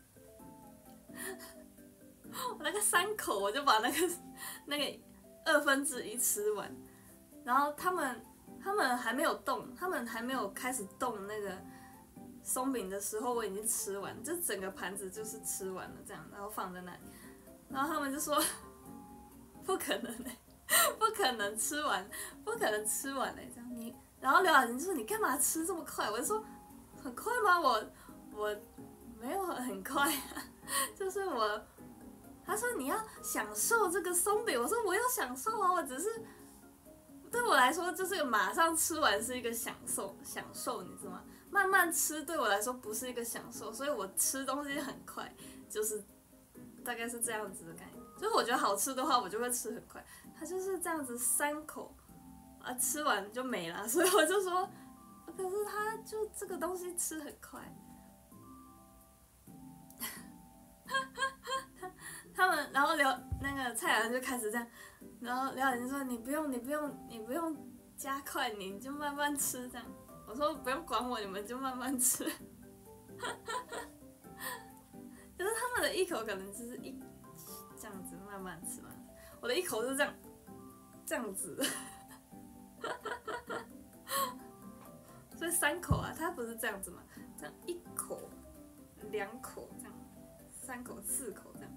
Speaker 1: 我那个3口我就把那个1/2吃完，然后他们还没有动，他们还没有开始动那个松饼的时候，我已经吃完，就整个盘子就是吃完了这样，然后放在那里，然后他们就说不可能不可能吃完，不可能吃完这样你，然后刘晓晴就说你干嘛吃这么快？我就说很快吗？我没有很快啊，就是他说你要享受这个松饼，我说我有享受啊，我只是对我来说就是马上吃完是一个享受，你知道吗？慢慢吃对我来说不是一个享受，所以我吃东西很快，就是大概是这样子的感觉。就是我觉得好吃的话，我就会吃很快。他就是这样子3口啊，吃完就没了，所以我就说，可是他就这个东西吃很快。他们，然后那个蔡阳就开始这样，然后刘晓晴说你不用加快，你就慢慢吃这样。我说不用管我，你们就慢慢吃。就是他们的1口可能就是这样子慢慢吃嘛，我的1口是这样子。所以3口啊，它不是这样子嘛，这样1口、2口这样，3口、4口这样。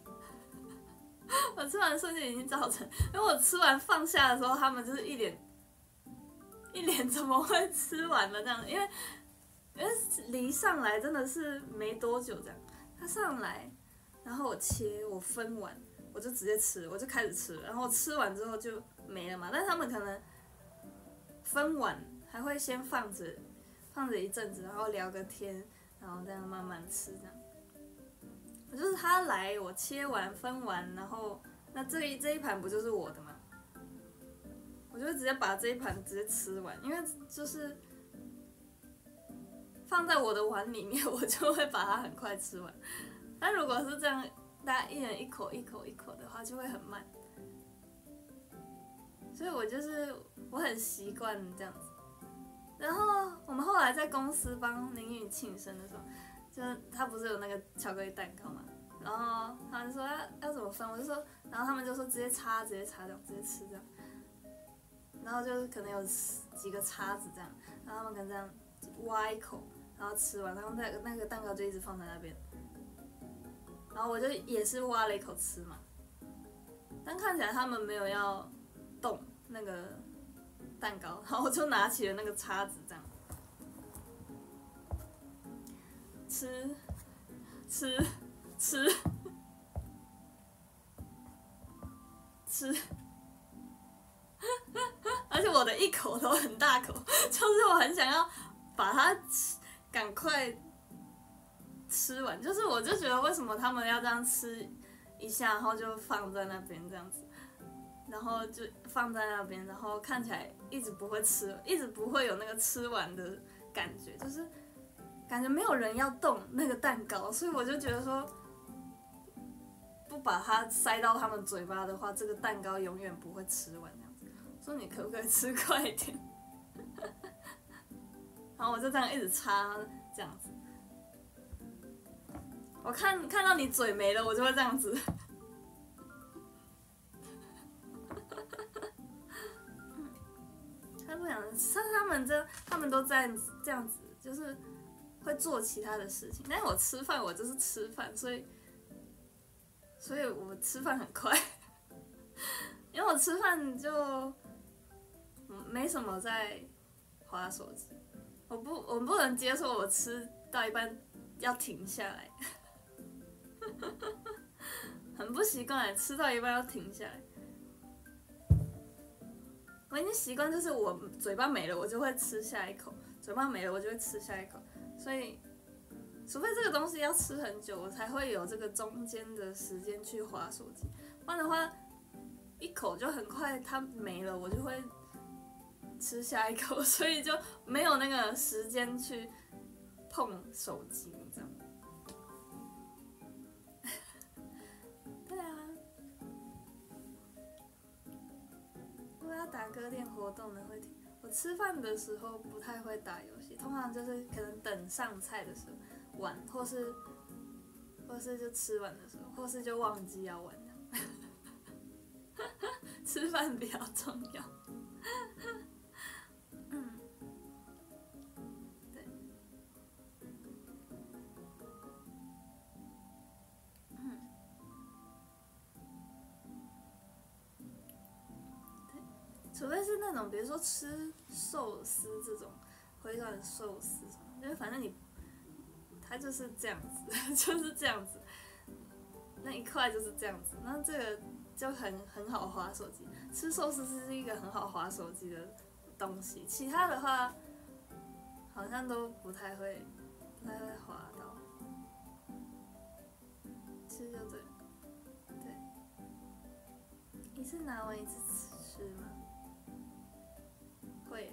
Speaker 1: 我吃完瞬间已经造成，因为我吃完放下的时候，他们就是一脸怎么会吃完了这样？因为离上来真的是没多久这样，他上来，然后我分完，我就直接吃，我就开始吃，然后吃完之后就没了嘛。但是他们可能分完还会先放着一阵子，然后聊个天，然后这样慢慢吃这样。就是他来，我切完分完，然后那这一盘不就是我的吗？我就直接把这一盘直接吃完，因为就是放在我的碗里面，我就会把它很快吃完。但如果是这样，大家一人1口的话，就会很慢。所以我很习惯这样子。然后我们后来在公司帮林允庆生的时候，就是他不是有那个巧克力蛋糕嘛，然后他们就说要怎么分，我就说，然后他们就说直接插这样，直接吃这样。然后就是可能有几个叉子这样，然后他们可能这样挖1口，然后吃完，然后那个蛋糕就一直放在那边，然后我就也是挖了1口吃嘛，但看起来他们没有要动那个蛋糕，然后我就拿起了那个叉子这样吃，而且我的1口都很大口，就是我很想要把它赶快吃完，就是我就觉得为什么他们要这样吃一下，然后就放在那边这样子，然后就放在那边，然后看起来一直不会吃，一直不会有那个吃完的感觉，就是感觉没有人要动那个蛋糕，所以我就觉得说，不把它塞到他们嘴巴的话，这个蛋糕永远不会吃完这样子。说你可不可以吃快一点？然后我就这样一直插，这样子。我看到你嘴没了，我就会这样子。 但不想，他们都在这样子，就是会做其他的事情。但是我吃饭，我就是吃饭，所以我吃饭很快，因为我吃饭就没什么在滑手机。我不能接受我吃到一半要停下来，很不习惯，吃到一半要停下来。我已经习惯，就是我嘴巴没了，我就会吃下一口；嘴巴没了，我就会吃下一口。所以，除非这个东西要吃很久，我才会有这个中间的时间去滑手机。不然的话，一口就很快它没了，我就会吃下一口，所以就没有那个时间去碰手机，你知道吗？对啊。如果要打歌练活动的会听。我吃饭的时候不太会打游戏，通常就是可能等上菜的时候玩，或是就吃完的时候，或是就忘记要玩这样。吃饭比较重要。对。除非是那种，比如说吃寿司这种回转寿司什么，就是反正它就是这样子，就是这样子，那一块就是这样子，那这个就很好滑手机。吃寿司是一个很好滑手机的东西，其他的话好像都不太会滑到。吃就对了，对，一次拿完一次吃吗？会。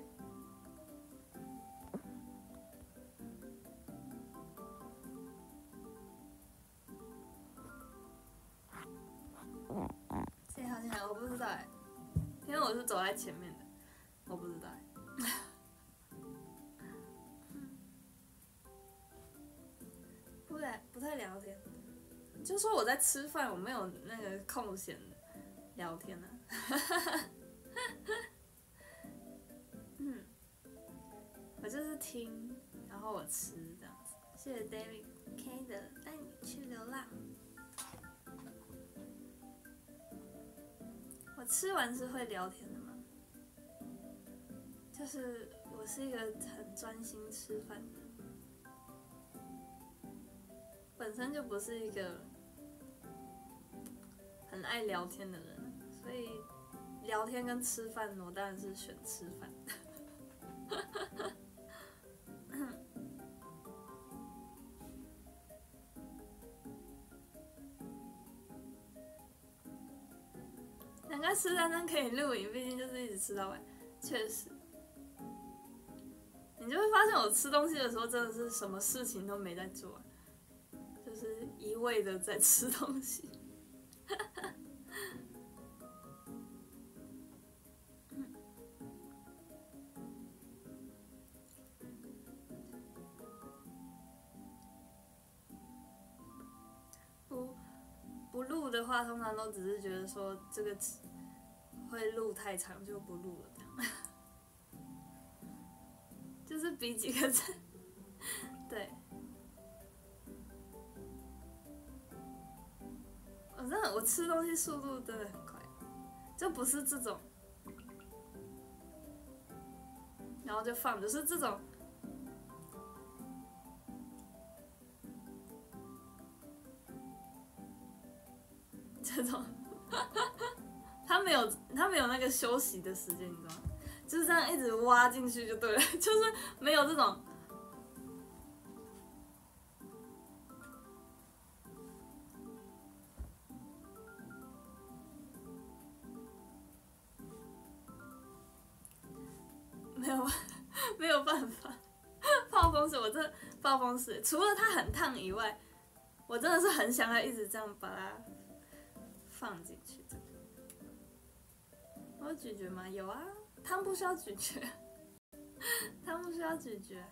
Speaker 1: 谁好进来？我不知道哎，因为我是走在前面的，我不知道哎。不太聊天，就说我在吃饭，我没有那个空闲聊天啊。我就是听，然后我吃这样子。谢谢 David K 的带你去流浪。我吃完是会聊天的吗？就是我是一个很专心吃饭的人，本身就不是一个很爱聊天的人，所以聊天跟吃饭，我当然是选吃饭。难怪吃单单可以录影，毕竟就是一直吃到晚，确实。你就会发现我吃东西的时候真的是什么事情都没在做，就是一味的在吃东西。不录的话，通常都只是觉得说这个会录太长就不录了这样。就是比几个赞，对。我吃东西速度真的很快，就不是这种，然后就放，就是这种。这种，他没有那个休息的时间，你知道吗？就是这样一直挖进去就对了，就是没有这种。没有办法，泡风水我真的泡风水，除了它很烫以外，我真的是很想要一直这样把它放进去。我有咀嚼吗？有啊，汤不需要咀嚼，汤不需要咀嚼。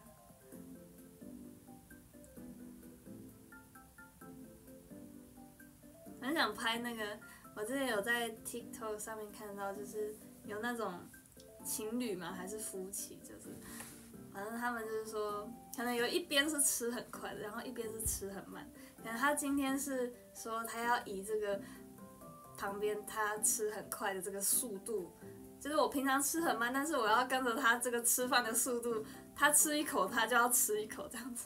Speaker 1: 很想拍那个，我之前有在 TikTok 上面看到，就是有那种情侣吗？还是夫妻？就是反正他们就是说，可能有一边是吃很快的，然后一边是吃很慢。可能他今天是说他要以这个旁边他吃很快的这个速度，就是我平常吃很慢，但是我要跟着他这个吃饭的速度，他吃一口他就要吃一口这样子。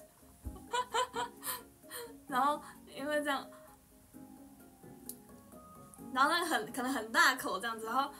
Speaker 1: 然后因为这样，然后那个可能很大口这样子，然后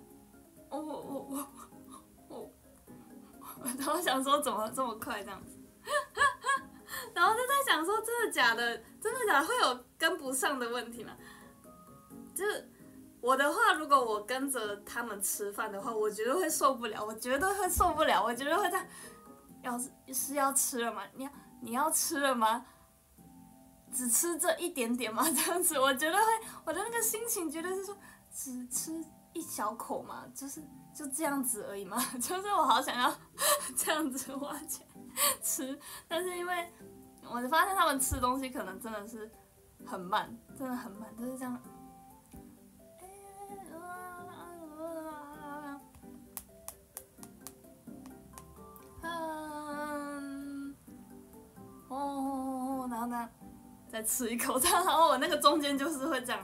Speaker 1: 然后想说怎么这么快这样子，然后就在想说真的假的，真的假的会有跟不上的问题吗？就是我的话，如果我跟着他们吃饭的话，我绝对会受不了，我绝对会受不了，我绝对会在，是要吃了吗？你要吃了吗？只吃这一点点吗？这样子，我觉得会，我的那个心情绝对是说，只吃一小口嘛，就这样子而已嘛，就是我好想要这样子花钱吃，但是因为我发现他们吃东西可能真的是很慢，真的很慢，就是这样。然后呢，再吃一口，然后我那个中间就是会这样。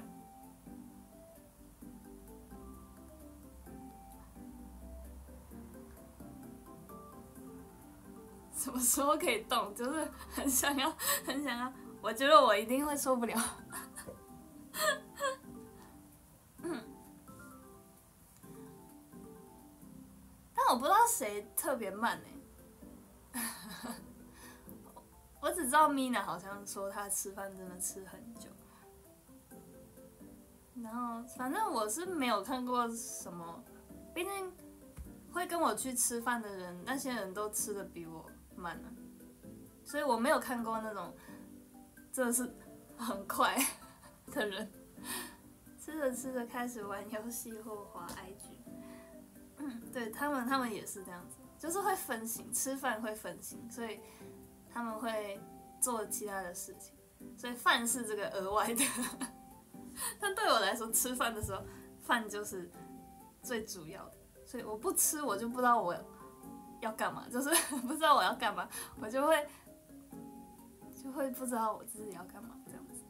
Speaker 1: 什么时候可以动？就是很想要，很想要。我觉得我一定会受不了。但我不知道谁特别慢我只知道 Mina 好像说她吃饭真的吃很久。然后反正我是没有看过什么，毕竟会跟我去吃饭的人，那些人都吃的比我慢啊，所以我没有看过那种真的是很快的人，吃着吃着开始玩游戏或滑 IG。对，他们也是这样子，就是会分心，吃饭会分心，所以他们会做其他的事情，所以饭是这个额外的。但对我来说，吃饭的时候，饭就是最主要的，所以我不吃，我就不知道我要干嘛，就是不知道我要干嘛，我就会不知道我自己要干嘛这样子。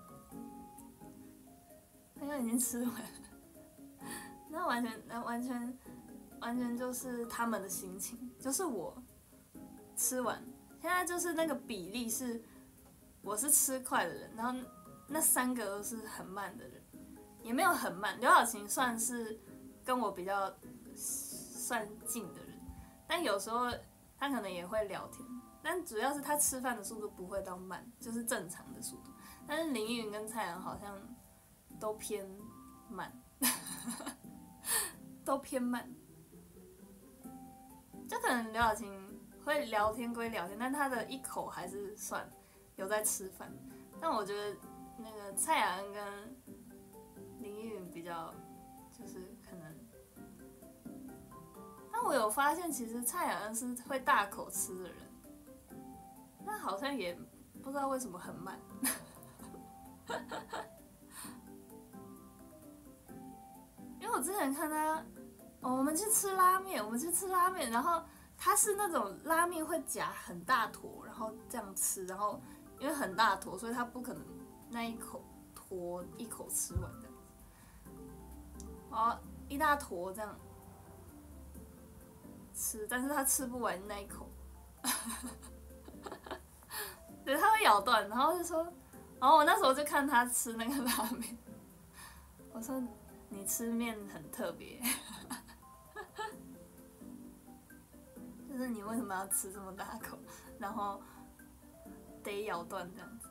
Speaker 1: 他刚已经吃完了，那完全就是他们的心情，就是我吃完，现在就是那个比例是，我是吃快的人，然后那3个都是很慢的人，也没有很慢。刘晓晴算是跟我比较算近的人，但有时候他可能也会聊天，但主要是他吃饭的速度不会到慢，就是正常的速度。但是林依云跟蔡阳好像都偏慢，都偏慢。就可能刘晓晴会聊天归聊天，但他的一口还是算有在吃饭。但我觉得那个蔡雅恩跟林依云比较，就是可能，但我有发现，其实蔡雅恩是会大口吃的人，但好像也不知道为什么很慢。因为我之前看他，我们去吃拉面，然后他是那种拉面会夹很大坨，然后这样吃，然后因为很大坨，所以他不可能那一口一口吃完这样子，然后一大坨这样吃，但是他吃不完那一口，对，他会咬断，然后就说，然后我那时候就看他吃那个拉面，我说你吃面很特别，就是你为什么要吃这么大口，然后得咬断这样子。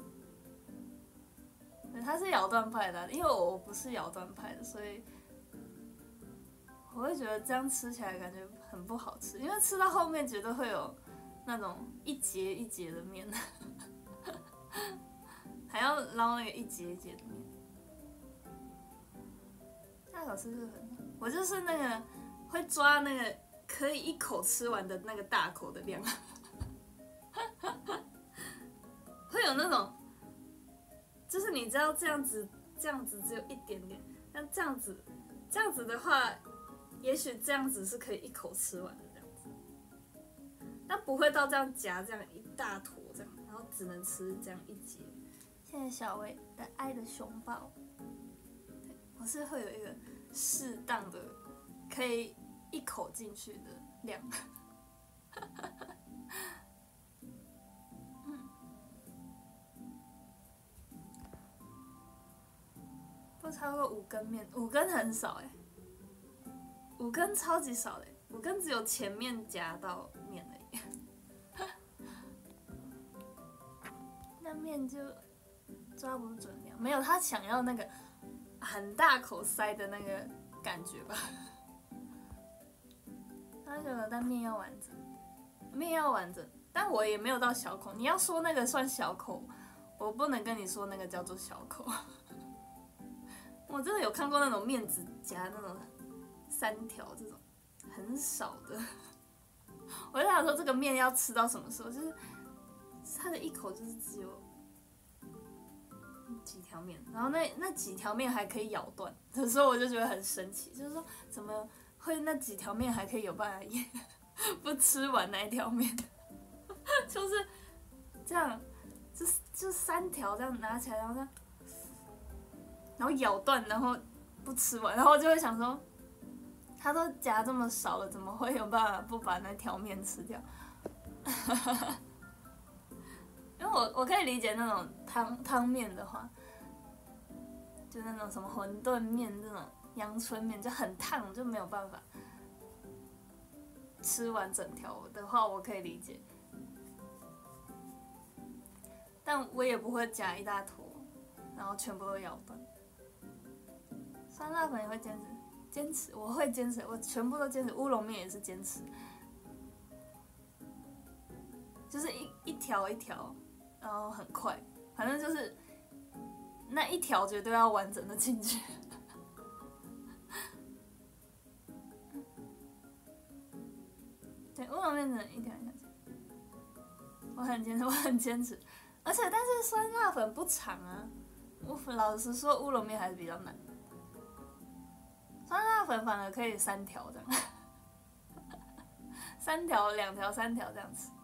Speaker 1: 他是咬断派的，因为我不是咬断派的，所以我会觉得这样吃起来感觉很不好吃，因为吃到后面绝对会有那种一节一节的面，还要捞那个一节一节的面。大口吃日本，我就是那个会抓那个可以一口吃完的那个大口的量，会有那种，就是你知道这样子只有一点点，但这样子的话也许这样子是可以一口吃完的这样子，但不会到这样夹这样一大坨这样，然后只能吃这样一节。谢谢小薇的爱的熊抱，对，我是会有一个适当的可以一口进去的量。不超过5根面，5根很少5根超级少5根只有前面夹到面而已。那面就抓不准量，没有他想要那个很大口塞的那个感觉吧。他觉得但面要完整，但我也没有到小口。你要说那个算小口，我不能跟你说那个叫做小口。我真的有看过那种面只夹那种3条这种很少的。我就想说这个面要吃到什么时候，就是它的一口就是只有几条面，然后那几条面还可以咬断，有时候我就觉得很神奇，就是说怎么会那几条面还可以有办法不吃完那一条面。就是这样，就3条这样拿起来，然后这样。然后咬断，然后不吃完，然后就会想说，他都夹这么少了，怎么会有办法不把那条面吃掉？因为我可以理解那种汤面的话，就那种什么馄饨面这种阳春面就很烫，就没有办法吃完整条的话，我可以理解。但我也不会夹一大坨，然后全部都咬断。酸辣粉也会坚持，我会坚持，我全部都坚持。乌龙面也是坚持，就是一条一条，然后很快，反正就是那一条绝对要完整的进去。对，乌龙面真的一条一条，我很坚持，而且但是酸辣粉不长啊，我老实说乌龙面还是比较难。酸辣粉反而可以3条这样，3条、2条、3条这样吃。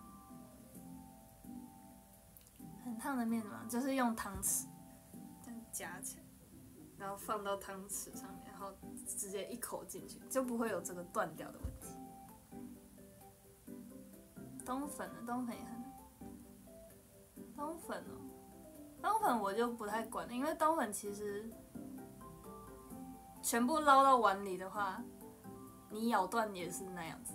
Speaker 1: 很烫的面嘛，就是用汤匙这样夹起来，然后放到汤匙上面，然后直接一口进去，就不会有这个断掉的问题。冬粉呢？冬粉也很难。冬粉哦，冬粉我就不太管了，因为冬粉其实。全部捞到碗里的话，你咬断也是那样子。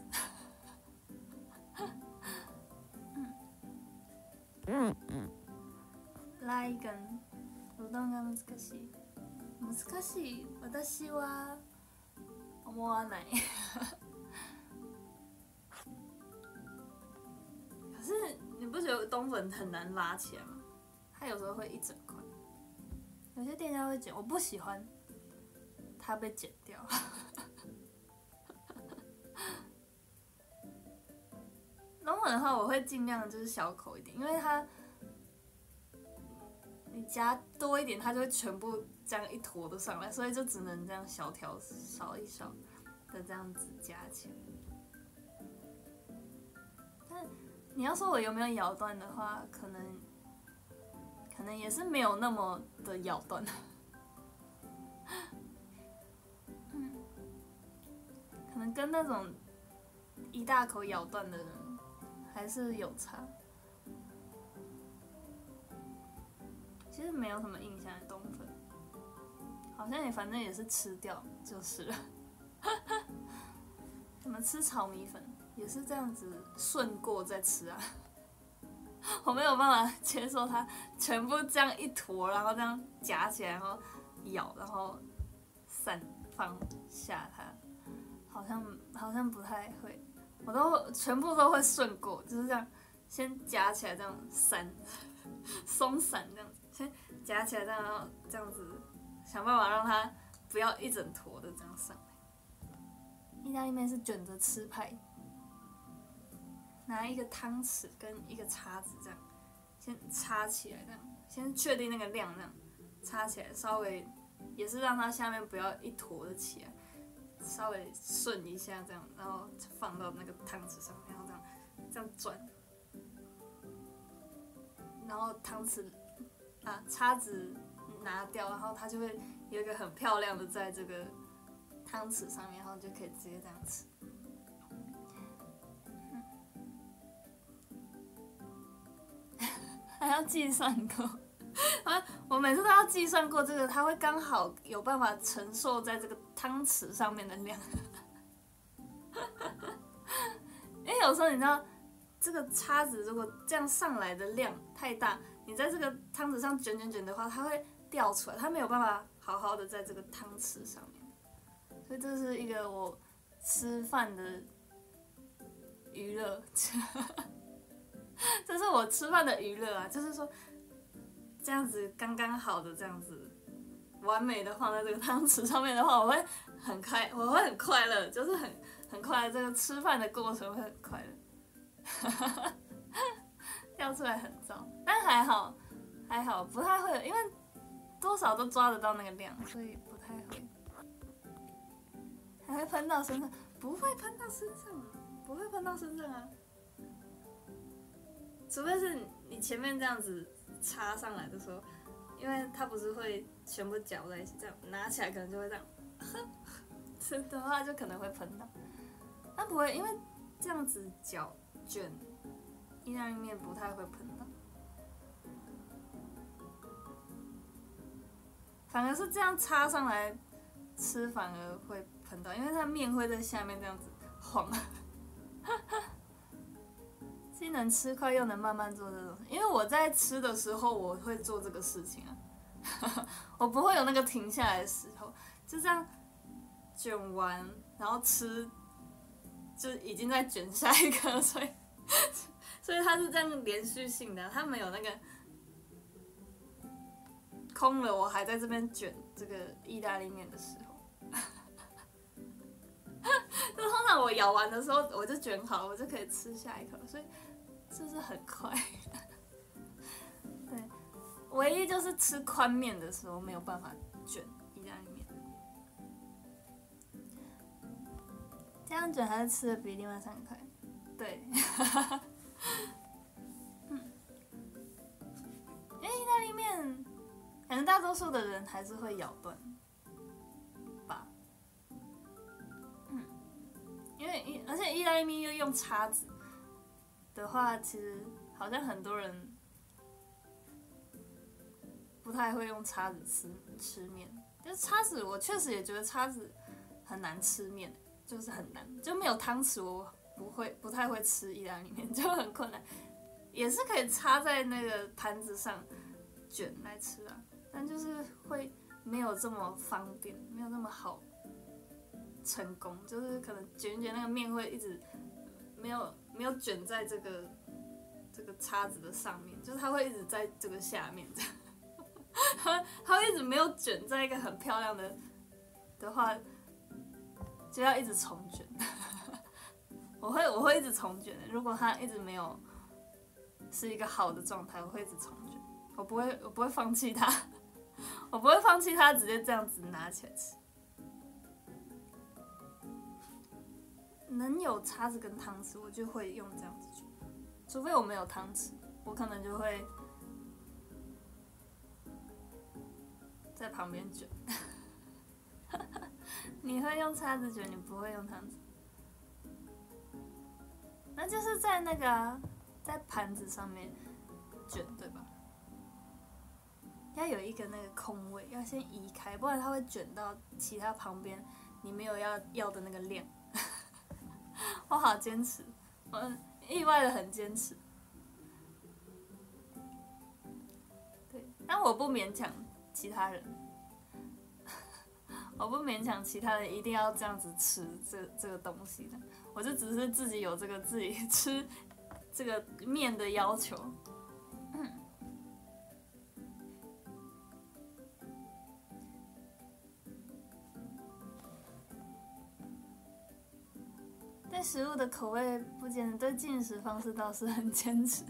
Speaker 1: ラーメン、うどんが難しい。難しい。私は思わない。可是你不觉得冬粉很难拉起来吗？它有时候会一整块，有些店家会剪，我不喜欢。它被剪掉。冬粉的话，我会尽量就是小口一点，因为你夹多一点，它就会全部这样一坨都上来，所以就只能这样小条少一少的这样子夹起来。但你要说我有没有咬断的话，可能也是没有那么的咬断。可能跟那种一大口咬断的人还是有差。其实没有什么印象的冬粉，好像反正也是吃掉就是了。怎么吃炒米粉也是这样子顺过再吃啊？我没有办法接受它全部这样一坨，然后这样夹起来，然后咬，然后放下它。好像不太会，我都全部都会顺过，就是这样，先夹起来这样松散这样子，先夹起来这样，然后这样子想办法让它不要一整坨的这样上来。意大利面是卷着吃派，拿一个汤匙跟一个叉子这样，先插起来这样，先确定那个量这样，插起来稍微也是让它下面不要一坨的起来。 稍微顺一下这样，然后放到那个汤匙上面，然后这样转，然后叉子拿掉，然后它就会有一个很漂亮的在这个汤匙上面，然后就可以直接这样吃。还要计算过，我每次都要计算过这个，它会刚好有办法承受在这个汤匙上面的量。因为有时候你知道，这个叉子如果这样上来的量太大，你在这个汤匙上卷的话，它会掉出来，它没有办法好好的在这个汤匙上面。所以这是一个我吃饭的娱乐。这是我吃饭的娱乐啊，就是说这样子刚刚好的这样子完美的放在这个汤匙上面的话，我会很快乐，就是很快乐，这个吃饭的过程会很快乐。掉出来很糟，但还好不太会，因为多少都抓得到那个量，所以不太会。还会喷到身上？不会喷到身上啊，不会喷到身上啊。除非是你前面这样子插上来的时候，因为它不是会全部搅在一起，这样拿起来可能就会这样，吃的话就可能会喷到。但不会，因为这样子卷意大利面不太会喷到，反而是这样插上来吃反而会喷到，因为它面会在下面这样子晃。既能吃快又能慢慢做这种，因为我在吃的时候我会做这个事情啊，我不会有那个停下来的时候，就这样卷完然后吃，就已经在卷下一个，所以它是这样连续性的，它没有那个空了我还在这边卷这个意大利面的时候。就通常我咬完的时候我就卷好了，我就可以吃下一口，所以就是很快。对，唯一就是吃宽面的时候没有办法卷意大利面，这样卷还是吃的比另外3个快。对，因为意大利面，可能大多数的人还是会咬断。而且意大利面又用叉子的话，其实好像很多人不太会用叉子吃面。就是叉子，我确实也觉得叉子很难吃面，就是很难，就没有汤匙我不太会吃意大利面，就很困难。也是可以插在那个盘子上卷来吃啊，但就是会没有这么方便，没有那么好成功，就是可能卷那个面会一直没有卷在这个叉子的上面，就是它会一直在这个下面这样，它会一直没有卷在一个很漂亮的话，就要一直重卷。我会一直重卷的，如果它一直没有是一个好的状态，我会一直重卷，我不会放弃它，我不会放弃它，直接这样子拿起来吃。能有叉子跟汤匙，我就会用这样子卷。除非我没有汤匙，我可能就会在旁边卷。你会用叉子卷，你不会用汤匙。那就是在那个在盘子上面卷，对吧？要有一个那个空位，要先移开，不然它会卷到其他旁边你没有要的那个量。我好坚持，我意外的很坚持。对，但我不勉强其他人，我不勉强其他人一定要这样子吃这个东西的，我就只是自己有这个自己吃这个面的要求。对食物的口味不坚持，对进食方式倒是很坚持。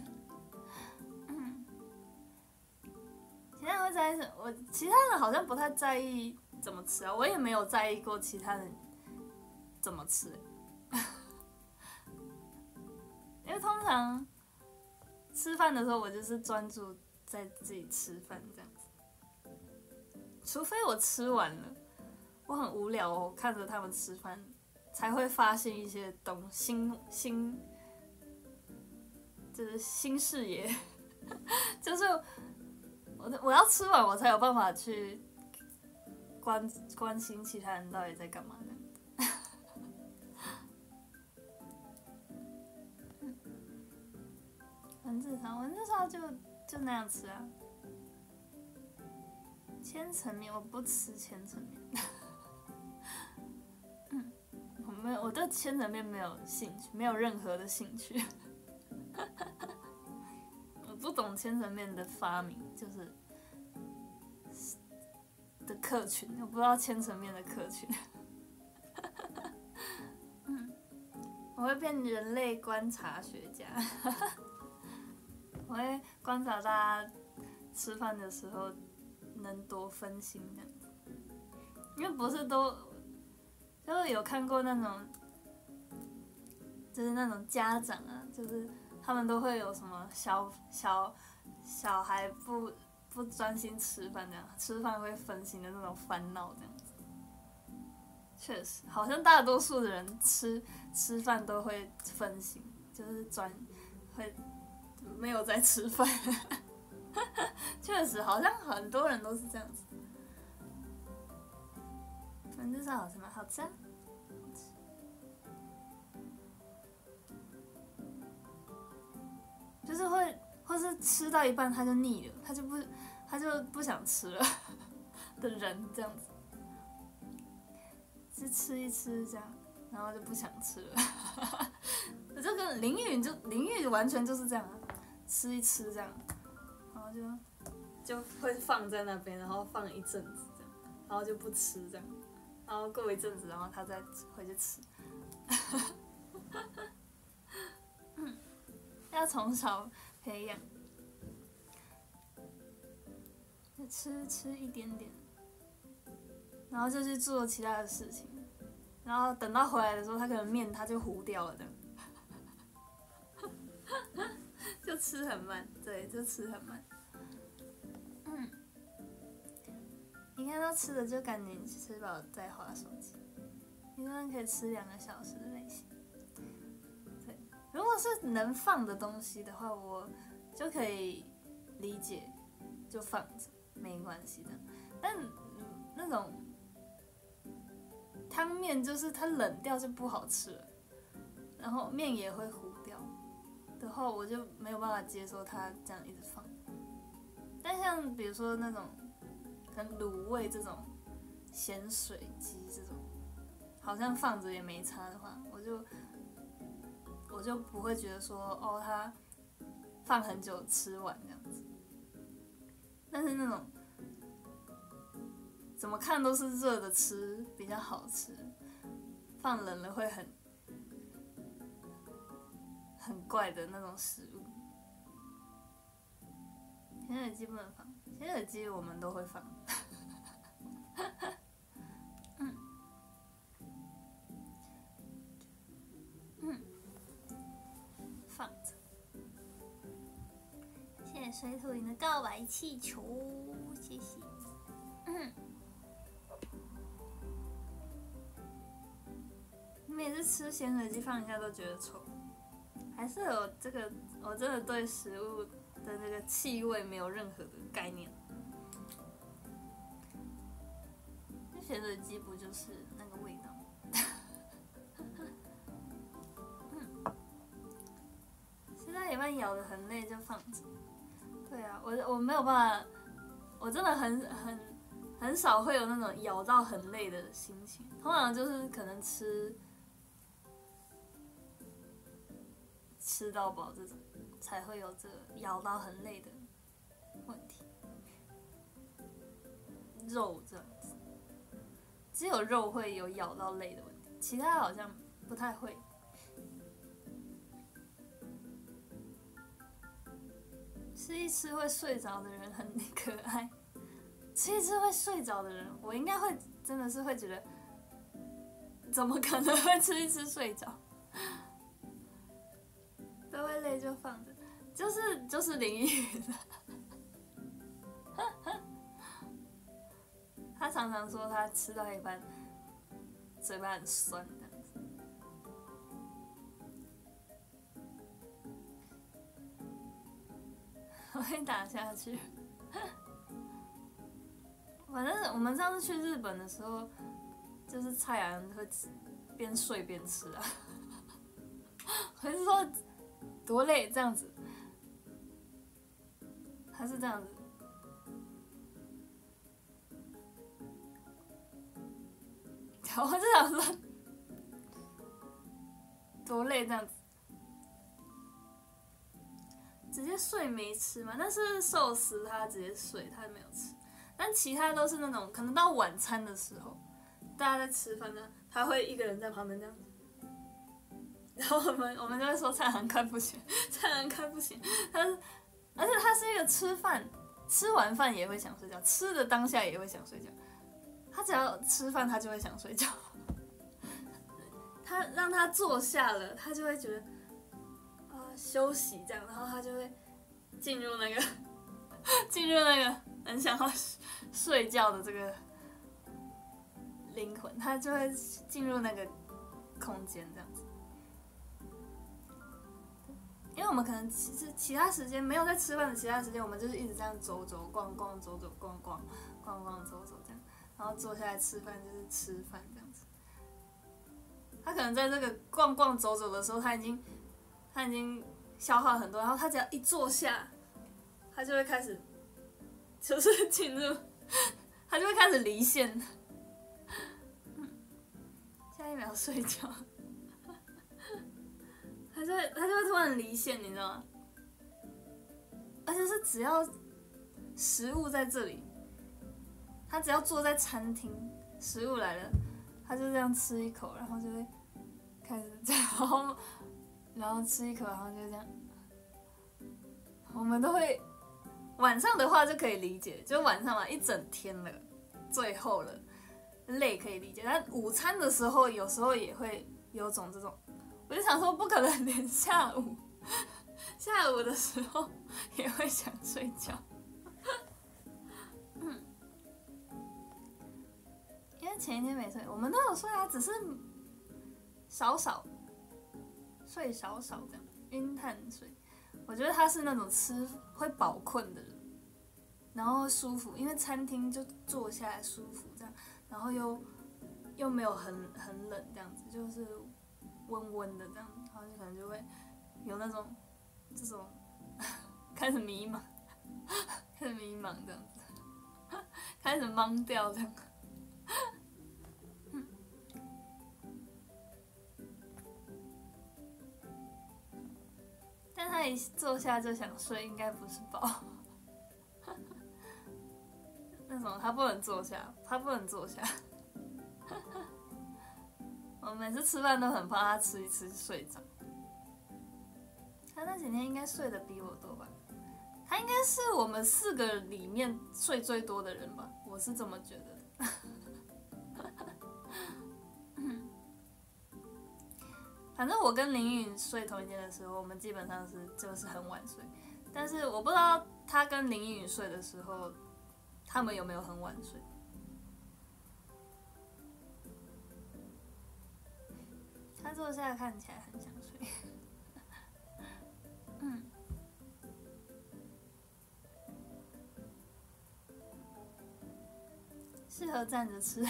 Speaker 1: 其他人会在意，其他人好像不太在意怎么吃啊，我也没有在意过其他人怎么吃，因为通常吃饭的时候，我就是专注在自己吃饭这样子，除非我吃完了，我很无聊，我看着他们吃饭，才会发现一些就是新视野，就是我要吃完，我才有办法去关心其他人到底在干嘛呢？文字烧就那样吃啊。千层面我不吃千层面，我对千层面没有兴趣，没有任何的兴趣。我不懂千层面的发明，就是的客群，我不知道千层面的客群。我会变人类观察学家，我会观察大家吃饭的时候能多分心这样子，因为不是都就是有看过那种，就是那种家长啊，就是他们都会有什么小孩不专心吃饭这样，吃饭会分心的那种烦恼这样子。确实，好像大多数的人吃饭都会分心，就是会没有在吃饭。确实，好像很多人都是这样子。文字烧好吃吗？好吃啊，好吃。就是或是吃到一半他就腻了，他就不想吃了的人这样子。是吃一吃这样，然后就不想吃了。这个淋浴完全就是这样，吃一吃这样，然后就会放在那边，然后放一阵子这样，然后就不吃这样，然后过一阵子，然后他再回去吃。要从小培养，就吃一点点。然后就去做其他的事情，然后等到回来的时候，他可能面他就糊掉了的，就吃很慢，对，就吃很慢。你看到吃的就赶紧吃饱再滑手机，一个人可以吃2个小时的类型。对，如果是能放的东西的话，我就可以理解，就放着没关系的。但那种汤面就是它冷掉就不好吃了，然后面也会糊掉的话，我就没有办法接受它这样一直放。但像比如说那种可能卤味这种咸水鸡这种，好像放着也没差的话，我就不会觉得说哦它放很久吃完这样子。但是那种怎么看都是热的吃比较好吃，放冷了会很怪的那种食物。显耳机不能放，显耳机我们都会放。放着。谢谢水土营的告白气球，谢谢。每次吃咸水鸡放一下都觉得臭，还是有这个，我真的对食物的那个气味没有任何的概念。咸水鸡不就是那个味道？吃到一半咬得很累就放着。对啊，我没有办法，我真的很少会有那种咬到很累的心情，通常就是可能吃到饱这种才会有这个咬到很累的问题。肉这样子，只有肉会有咬到累的问题，其他好像不太会。吃一吃会睡着的人很可爱，吃一吃会睡着的人，我应该会真的是会觉得怎么可能会吃一吃睡着？都会累就放着，就是林依云他常常说他吃到一半嘴巴很酸这样子。我会打下去。反正我们上次去日本的时候，就是蔡阳会边睡边吃啊。我是说多累这样子，还是这样子？我是想说多累这样子，直接睡没吃嘛？但是寿司他直接睡，他没有吃。但其他都是那种可能到晚餐的时候，大家在吃饭呢，他会一个人在旁边这样。然后我们就会说蔡澜快不行，蔡澜快不行。而且他是一个吃完饭也会想睡觉，吃的当下也会想睡觉。他只要吃饭，他就会想睡觉。他让他坐下了，他就会觉得休息这样，然后他就会进入那个很想要睡觉的这个灵魂，他就会进入那个空间这样子。因为我们可能其他时间没有在吃饭的其他时间，我们就是一直这样走走逛逛，走走逛逛，逛逛走走这样，然后坐下来吃饭就是吃饭这样子。他可能在这个逛逛走走的时候，他已经消耗很多，然后他只要一坐下，他就会开始就是进入，他就会开始离线。下一秒睡觉。他就会突然离线，你知道吗？而且是只要食物在这里，他只要坐在餐厅，食物来了，他就这样吃一口，然后就会开始这样，然后吃一口，然后就这样。我们都会晚上的话就可以理解，就晚上嘛，一整天了，最后了，累可以理解。但午餐的时候，有时候也会有种这种。我就想说，不可能连下午的时候也会想睡觉。因为前一天没睡，我们都有睡啊，只是睡少这样，晕碳水。我觉得他是那种吃会饱困的人，然后舒服，因为餐厅就坐下来舒服这样，然后又没有很冷这样子，就是温温的这样，然后就可能就会有那种这种开始迷茫这样子，开始懵掉这样。但他一坐下就想睡，应该不是饱。那种他不能坐下。我每次吃饭都很怕他吃一吃睡着。他那几天应该睡得比我多吧？他应该是我们4个里面睡最多的人吧？我是这么觉得的。反正我跟林依云睡同一间的时候，我们基本上就是很晚睡。但是我不知道他跟林依云睡的时候，他们有没有很晚睡。他坐下来看起来很想睡。适合站着吃。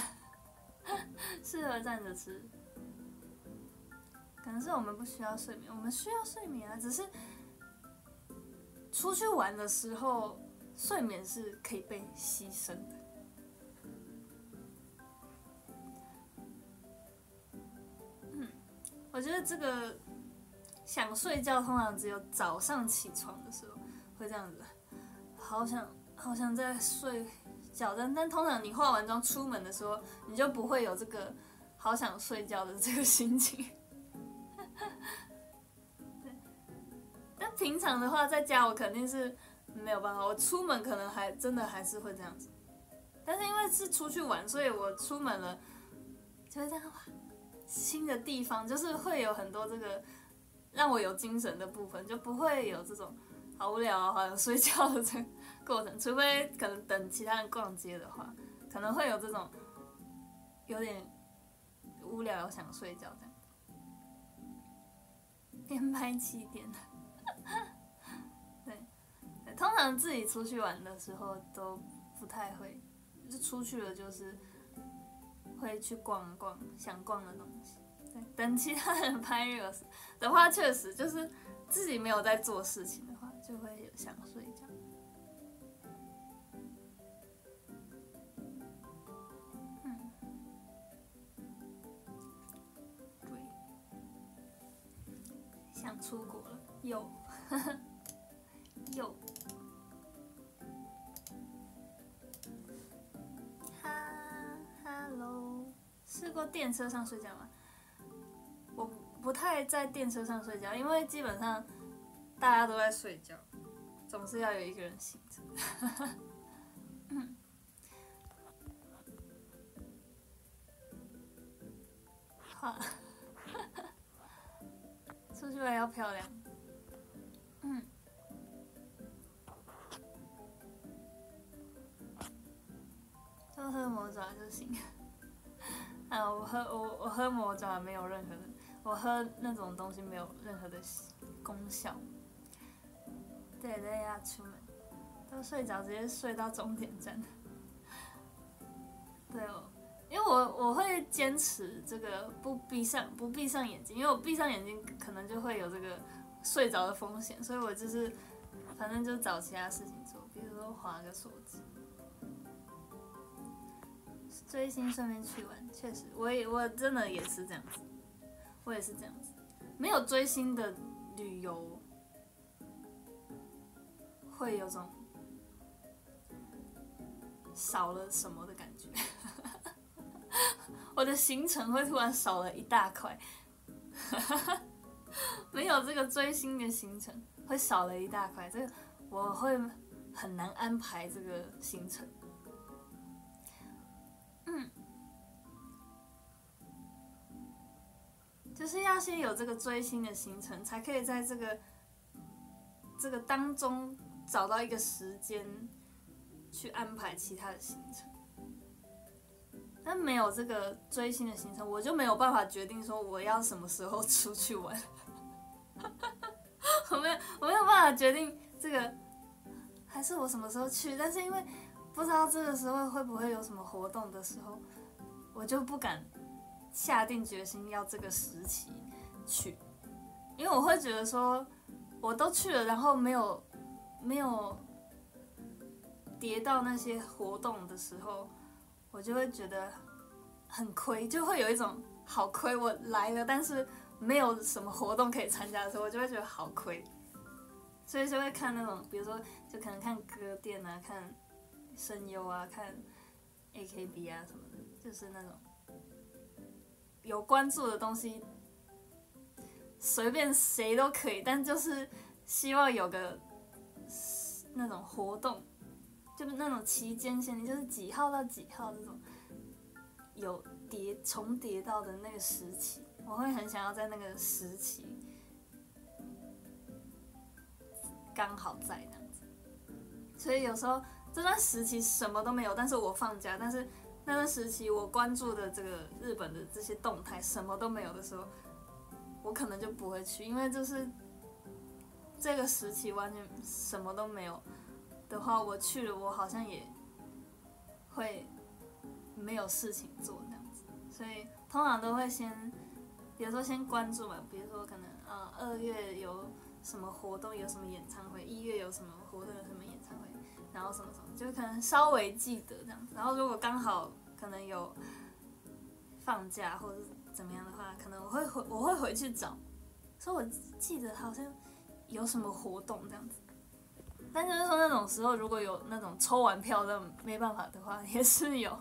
Speaker 1: 可能是我们不需要睡眠，我们需要睡眠啊，只是出去玩的时候，睡眠是可以被牺牲的。我觉得这个想睡觉，通常只有早上起床的时候会这样子，好想再睡觉，但通常你化完妆出门的时候，你就不会有这个好想睡觉的这个心情。但平常的话，在家我肯定是没有办法，我出门可能真的还是会这样子。但是因为是出去玩，所以我出门了就会这样哇， 新的地方，就是会有很多这个让我有精神的部分，就不会有这种好无聊啊，好想睡觉的这个过程。除非可能等其他人逛街的话，可能会有这种有点无聊想睡觉这样。边拍气垫，对，通常自己出去玩的时候都不太会，就出去了就是会去逛逛想逛的东西。对，等其他人拍reels的话，确实就是自己没有在做事情的话，就会想睡觉。对，想出国了，有Hello， 试过电车上睡觉吗？我不太在电车上睡觉，因为基本上大家都在睡觉，总是要有一个人醒着。好，出去玩要漂亮。就喝魔爪就行。啊，我喝魔爪没有任何的，我喝那种东西没有任何的功效。对，要出门，都睡着直接睡到终点站。对哦，因为我会坚持这个不闭上眼睛，因为我闭上眼睛可能就会有这个睡着的风险，所以我就是反正就找其他事情做，比如说滑个手机。追星顺便去玩，确实，我真的也是这样子，我也是这样子，没有追星的旅游会有种少了什么的感觉，我的行程会突然少了一大块，没有这个追星的行程会少了一大块，这个我会很难安排这个行程。就是要先有这个追星的行程，才可以在这个当中找到一个时间去安排其他的行程。但没有这个追星的行程，我就没有办法决定说我要什么时候出去玩。我没有办法决定这个，还是我什么时候去？但是因为不知道这个时候会不会有什么活动的时候，我就不敢下定决心要这个时期去，因为我会觉得说，我都去了，然后没有叠到那些活动的时候，我就会觉得很亏，就会有一种好亏，我来了，但是没有什么活动可以参加的时候，我就会觉得好亏，所以就会看那种，比如说就可能看歌店啊，看声优啊，看 AKB 啊什么的，就是那种有关注的东西，随便谁都可以，但就是希望有个那种活动，就是那种期间限定，就是几号到几号这种有重叠到的那个时期，我会很想要在那个时期刚好在这样子。所以有时候这段时期什么都没有，但是我放假，但是那段时期我关注的这个日本的这些动态什么都没有的时候，我可能就不会去，因为就是这个时期完全什么都没有的话，我去了我好像也会没有事情做这样子，所以通常都会先，比如说先关注嘛，比如说可能2月有什么活动，有什么演唱会，1月有什么活动，有什么演唱会，然后什么什么，就可能稍微记得这样子。然后如果刚好可能有放假或者怎么样的话，可能我会回去找，所以我记得好像有什么活动这样子。但就是说那种时候，如果有那种抽完票的没办法的话，也是有。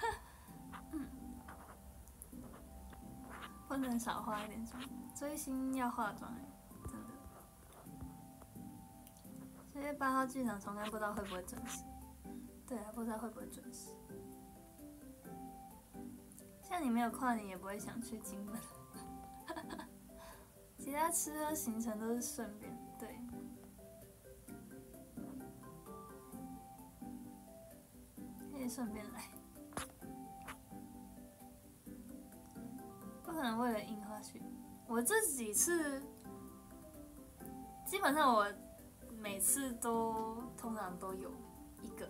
Speaker 1: 不能少化一点妆，追星要化妆，真的。7月8号剧场重看，不知道会不会准时。对啊，不知道会不会准时。 像你没有跨年也不会想去金门，其他吃喝行程都是顺便，对。可以顺便来，不可能为了樱花去。我这几次，基本上我每次通常都有一个。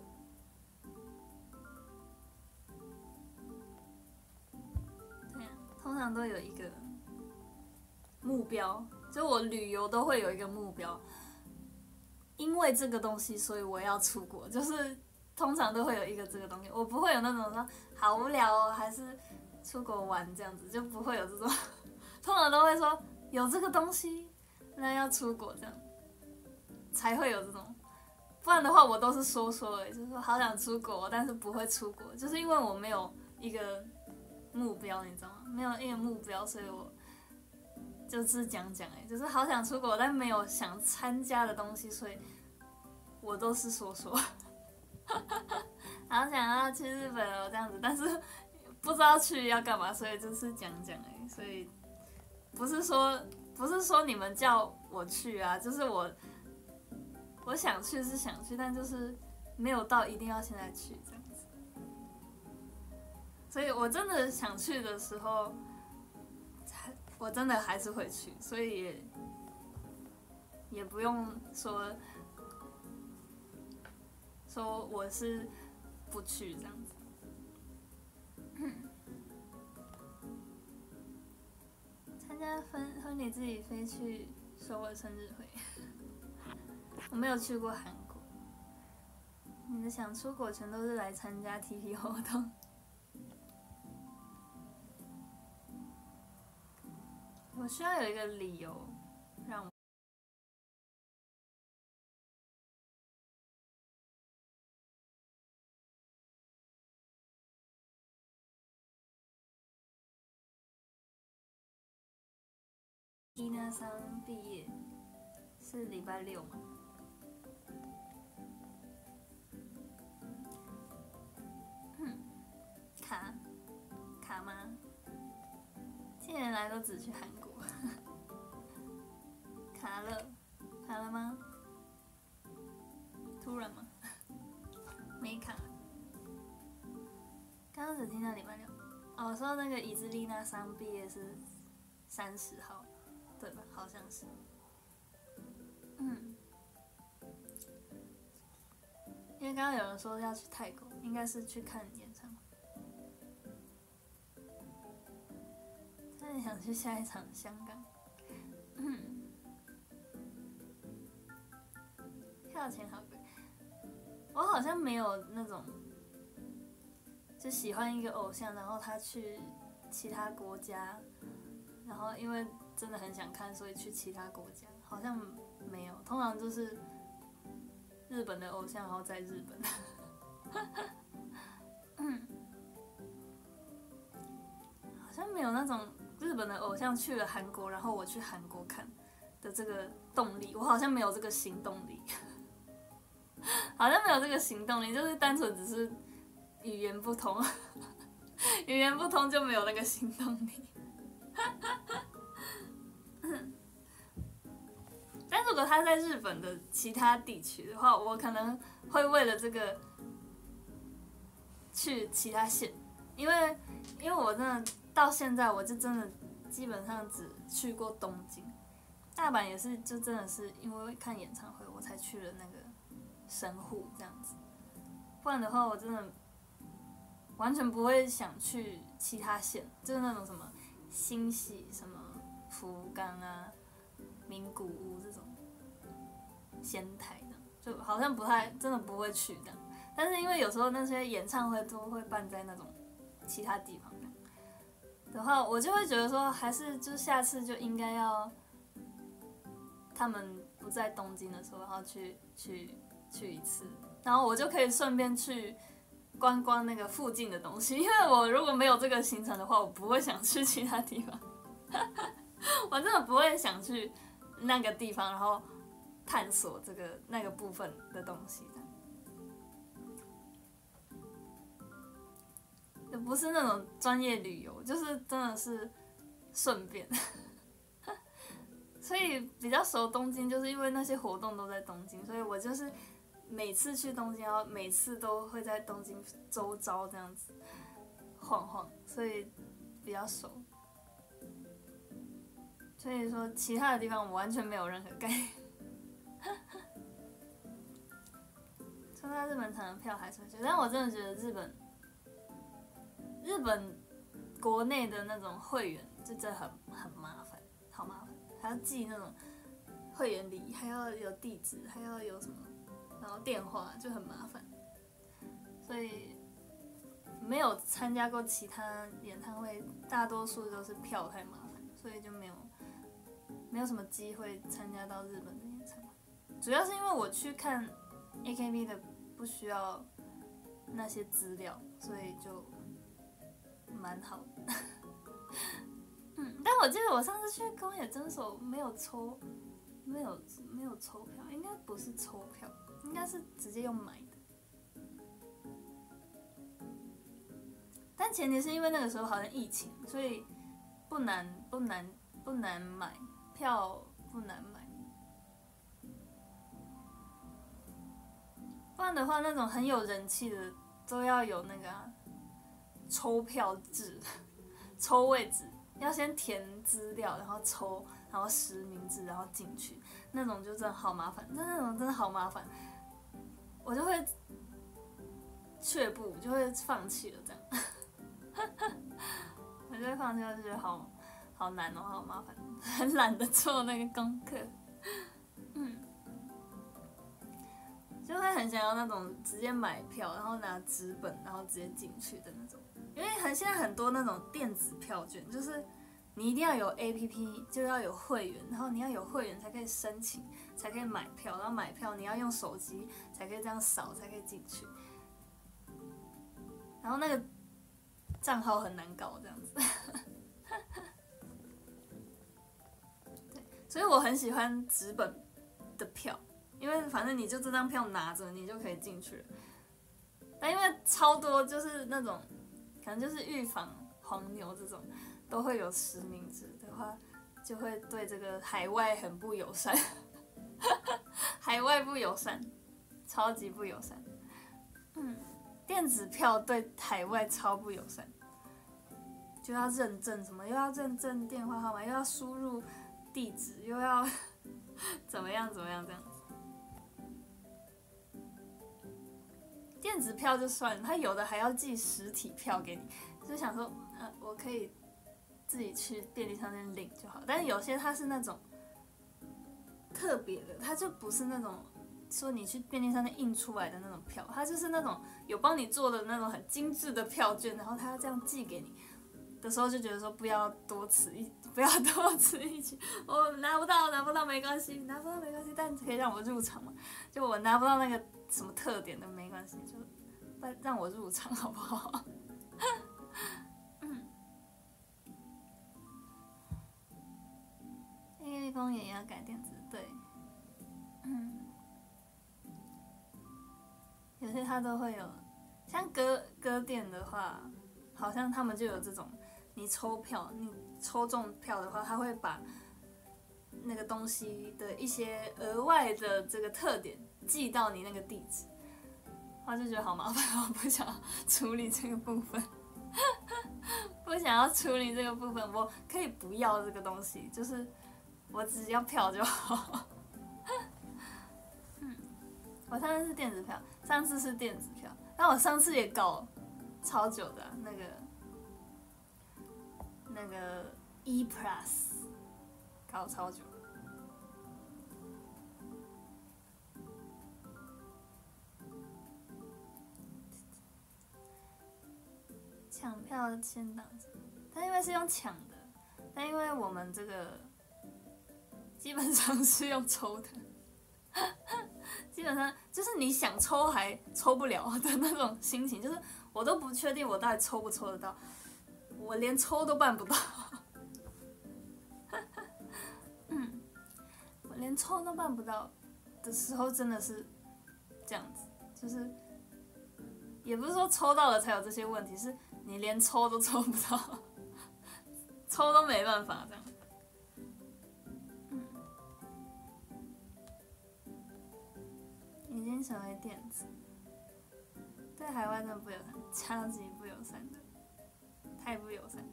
Speaker 1: 对啊，通常都有一个目标，就我旅游都会有一个目标，因为这个东西，所以我要出国，就是通常都会有一个这个东西，我不会有那种说好无聊哦，还是出国玩这样子，就不会有这种，通常都会说有这个东西，那要出国这样，才会有这种，不然的话我都是说而已，就是说好想出国，但是不会出国，就是因为我没有一个目标，你知道吗？没有一个目标，所以我就是讲哎，就是好想出国，但没有想参加的东西，所以我都是说。好想要去日本哦，这样子，但是不知道去要干嘛，所以就是讲哎，所以不是说你们叫我去啊，就是我想去是想去，但就是没有到一定要现在去这样子。所以我真的想去的时候，我真的还是会去，所以也不用说我是不去这样子。参加婚礼自己飞去首尔生日会，我没有去过韩国。你的想出国全都是来参加 TP 活动。我需要有一个理由让我。一那三毕业是礼拜六吗？卡吗？近年来都只去韩国。卡了吗？突然吗？没卡。刚刚只听到礼拜六。哦，我说那个伊兹丽娜桑毕业是30号，对吧？好像是。因为刚刚有人说要去泰国，应该是去看演唱会。差点想去下一场香港。票钱好贵。我好像没有那种，就喜欢一个偶像，然后他去其他国家，然后因为真的很想看，所以去其他国家，好像没有。通常就是日本的偶像，然后在日本。好像没有那种日本的偶像去了韩国，然后我去韩国看的这个动力，我好像没有这个行动力。好像没有这个行动力，就是单纯只是语言不通，语言不通就没有那个行动力。但如果他在日本的其他地区的话，我可能会为了这个去其他县，因为我真的到现在我就真的基本上只去过东京，大阪也是就真的是因为看演唱会我才去了那个神户这样子，不然的话我真的完全不会想去其他县，就是那种什么新系、什么福冈啊、名古屋这种仙台的，就好像不太真的不会去的。但是因为有时候那些演唱会都会办在那种其他地方的话，我就会觉得说，还是就下次就应该要他们不在东京的时候，然后去一次，然后我就可以顺便去观光那个附近的东西。因为我如果没有这个行程的话，我不会想去其他地方。我真的不会想去那个地方，然后探索那个部分的东西。 也不是那种专业旅游，就是真的是顺便。所以比较熟东京，就是因为那些活动都在东京，所以我就是每次去东京，然后每次都会在东京周遭这样子晃晃，所以比较熟。所以说其他的地方我完全没有任何概念。抽到日本场的票还是会去，但我真的觉得日本国内的那种会员就真的很麻烦，好麻烦，还要寄那种会员礼，还要有地址，还要有什么，然后电话就很麻烦，所以没有参加过其他演唱会，大多数都是票太麻烦，所以就没有什么机会参加到日本的演唱会。主要是因为我去看 AKB 的不需要那些资料，所以就蛮好的。但我记得我上次去宫野真守没有抽票，应该不是抽票，应该是直接用买的。但前提是因为那个时候好像疫情，所以不难买票，不难买。不然的话，那种很有人气的都要有那个抽票制，抽位置要先填资料，然后抽，然后实名制，然后进去，那种就真的好麻烦，那种真的好麻烦，我就会却步，就会放弃了这样。我就会放弃，我就觉得好难哦，好麻烦，很懒得做那个功课。就会很想要那种直接买票，然后拿纸本，然后直接进去的那种。因为现在很多那种电子票券，就是你一定要有 APP， 就要有会员，然后你要有会员才可以申请，才可以买票，然后买票你要用手机才可以这样扫，才可以进去。然后那个账号很难搞，这样子。对，所以我很喜欢纸本的票。因为反正你就这张票拿着，你就可以进去了。但因为超多就是那种，可能就是预防黄牛这种，都会有实名制的话，就会对这个海外很不友善。海外不友善，超级不友善。电子票对海外超不友善，就要认证什么，又要认证电话号码，又要输入地址，又要怎么样这样子。电子票就算了，他有的还要寄实体票给你，就想说，我可以自己去便利商店领就好。但是有些它是那种特别的，它就不是那种说你去便利商店印出来的那种票，它就是那种有帮你做的那种很精致的票券，然后他要这样寄给你的时候，就觉得说不要多此一举。我拿不到没关系，但可以让我入场嘛？就我拿不到那个什么特点的没关系，就让我入场好不好？AKB 公演也要改电子，对，有些他都会有，像歌店的话，好像他们就有这种，你抽票，你抽中票的话，他会把那个东西的一些额外的这个特点寄到你那个地址，我就觉得好麻烦，我不想要处理这个部分，我可以不要这个东西，就是我只要票就好。我上次是电子票，但我上次也搞超久的那个 E Plus 搞超久。抢票先挡着，但因为是用抢的，但因为我们这个基本上是用抽的。基本上就是你想抽还抽不了的那种心情，就是我都不确定我到底抽不抽得到，我连抽都办不到。我连抽都办不到的时候，真的是这样子，就是也不是说抽到了才有这些问题，是你连抽都抽不到，抽都没办法这样。已经成为电子，对海外真的不友善，超级不友善的，太不友善。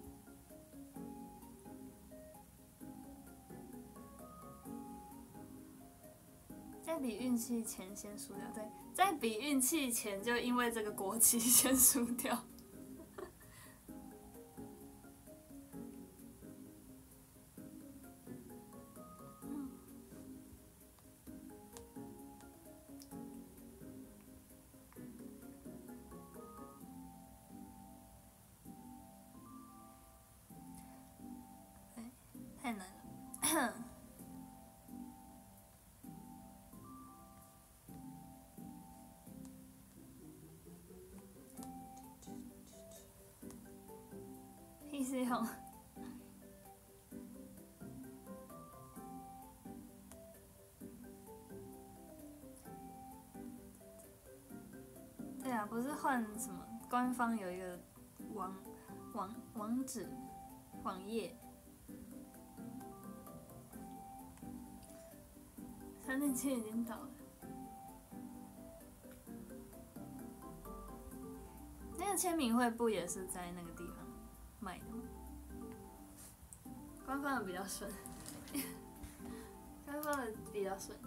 Speaker 1: 在比运气前先输掉，对，在比运气前就因为这个国旗先输掉。太难了。PC 红。对啊，不是换什么？官方有一个网址网页。3.7已经倒了。那个签名会不也是在那个地方卖的吗？官方的比较顺，官方的比较顺。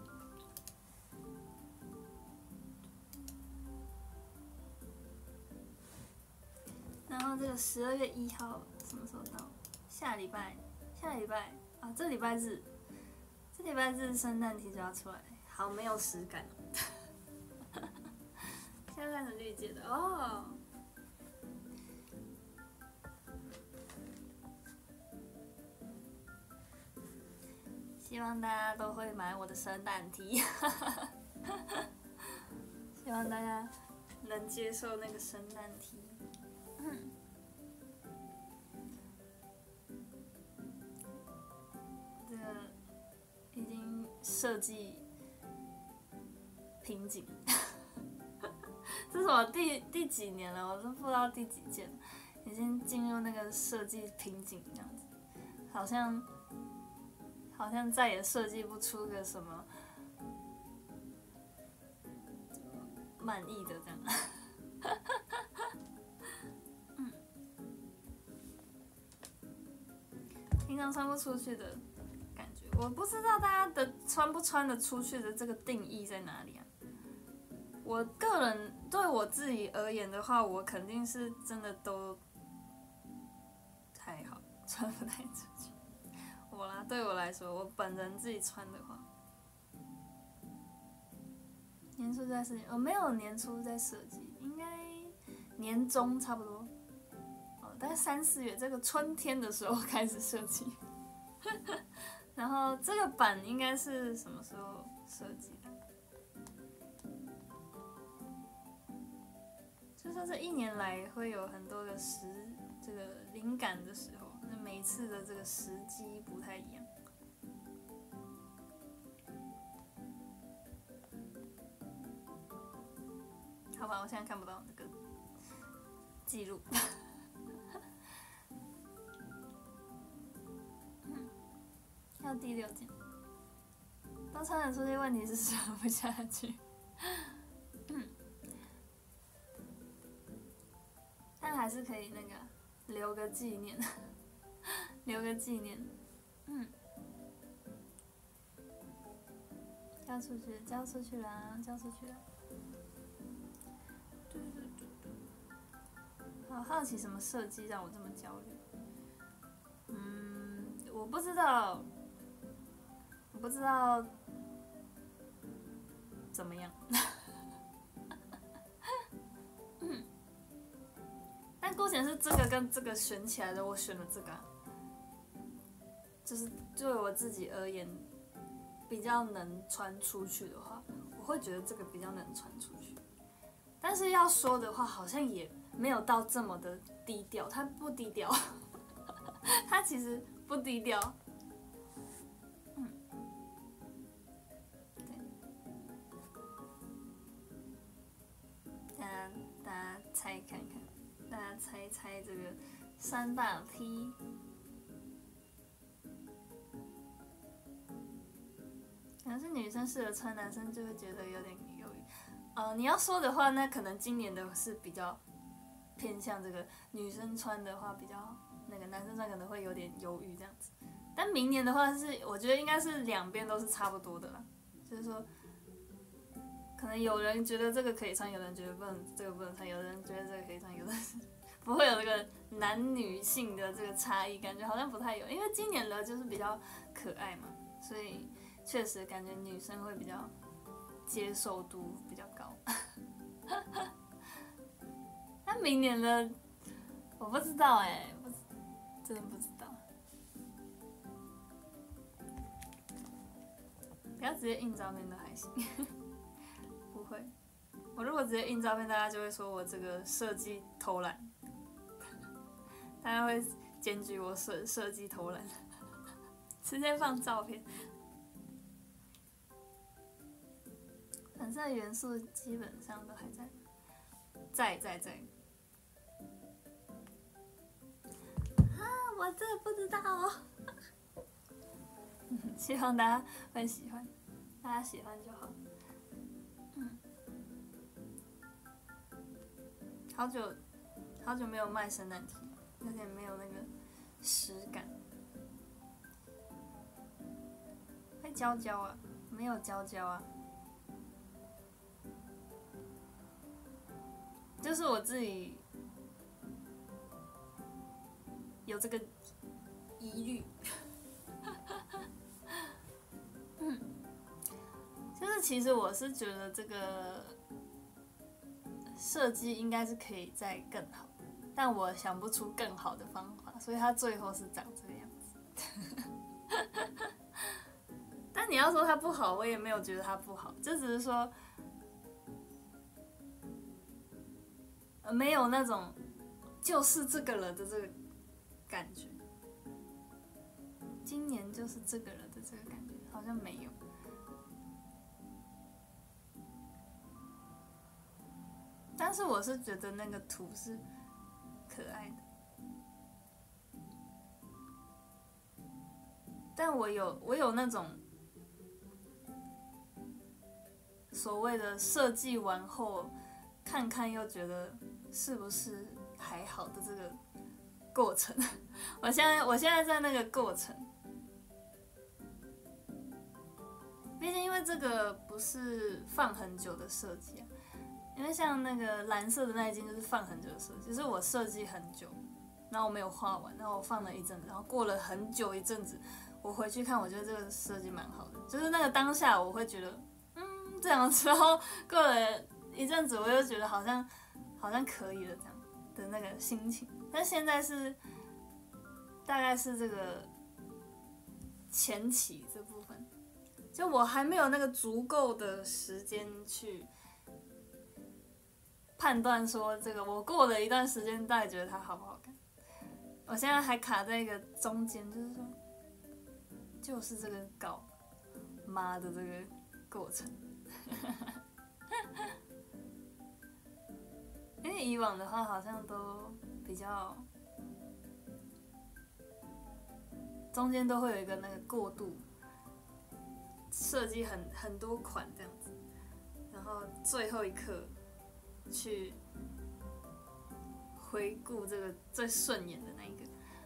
Speaker 1: 然后这个12月1号什么时候到？下礼拜啊，这礼拜日圣诞题就要出来，好没有实感哦。现在开始绿界的哦。希望大家都会买我的圣诞题，希望大家能接受那个圣诞题。这个已经设计瓶颈，这是我第几年了，我都不知道第几件，已经进入那个设计瓶颈这样子，好像再也设计不出个什么满意的这样。平常穿不出去的感觉，我不知道大家的穿不穿得出去的这个定义在哪里啊？我个人对我自己而言的话，我肯定是真的都还好，穿不太出去。我啦，对我来说，我本人自己穿的话，年初在设计，我没有年初在设计，应该年中差不多。大概3、4月这个春天的时候开始设计，然后这个版应该是什么时候设计的？就说这1年来会有很多个这个灵感的时候，那每一次的这个时机不太一样。好吧，我现在看不到那个记录。要第6件，都穿得出去，问题是穿不下去。但还是可以那个留个纪念，留个纪念。交出去啦，交出去啦。好好奇什么设计让我这么焦虑？我不知道怎么样。但姑且是这个跟这个选起来的，我选了这个，就是对我自己而言比较能穿出去的话，我会觉得这个比较能穿出去。但是要说的话，好像也没有到这么的低调，它不低调，它其实不低调。大家猜看看，大家猜一猜这个3大题。可能是女生适合穿，男生就会觉得有点犹豫。你要说的话，那可能今年的是比较偏向这个女生穿的话比较那个，男生穿可能会有点犹豫这样子。但明年的话是，我觉得应该是两边都是差不多的啦，就是说，可能有人觉得这个可以穿，有人觉得这个不能穿，有人觉得这个可以穿，有人不会有这个男女性的这个差异，感觉好像不太有，因为今年的就是比较可爱嘛，所以确实感觉女生会比较接受度比较高。但明年的我不知道真的不知道。不要直接印照片都还行。不会，我如果直接印照片，大家就会说我这个设计偷懒，大家会检举我设计偷懒，直接放照片。粉色元素基本上都还在。啊，我真的不知道哦。希望大家会喜欢，大家喜欢就好。好久没有卖圣诞题，有点没有那个实感。会娇娇啊？没有娇娇啊。就是我自己有这个疑虑。就是其实我是觉得这个设计应该是可以再更好，但我想不出更好的方法，所以它最后是长这个样子。但你要说它不好，我也没有觉得它不好，就只是说，没有那种就是这个了的这个感觉。今年就是这个了的这个感觉，好像没有。但是我是觉得那个图是可爱的，但我有那种所谓的设计完后看看又觉得是不是还好的这个过程。我现在在那个过程，毕竟因为这个不是放很久的设计啊。因为像那个蓝色的那一件就是放很久的设计，就是我设计很久，然后我没有画完，然后我放了一阵子，然后过了很久一阵子，我回去看，我觉得这个设计蛮好的，就是那个当下我会觉得，这样之后过了一阵子，我又觉得好像可以了这样的那个心情，但现在是大概是这个前期这部分，就我还没有那个足够的时间去判断说这个我过了一段时间到底觉得它好不好看，我现在还卡在一个中间，就是说，就是这个搞妈的这个过程。因为以往的话好像都比较中间都会有一个那个过渡，设计很多款这样子，然后最后一刻去回顾这个最顺眼的那一个。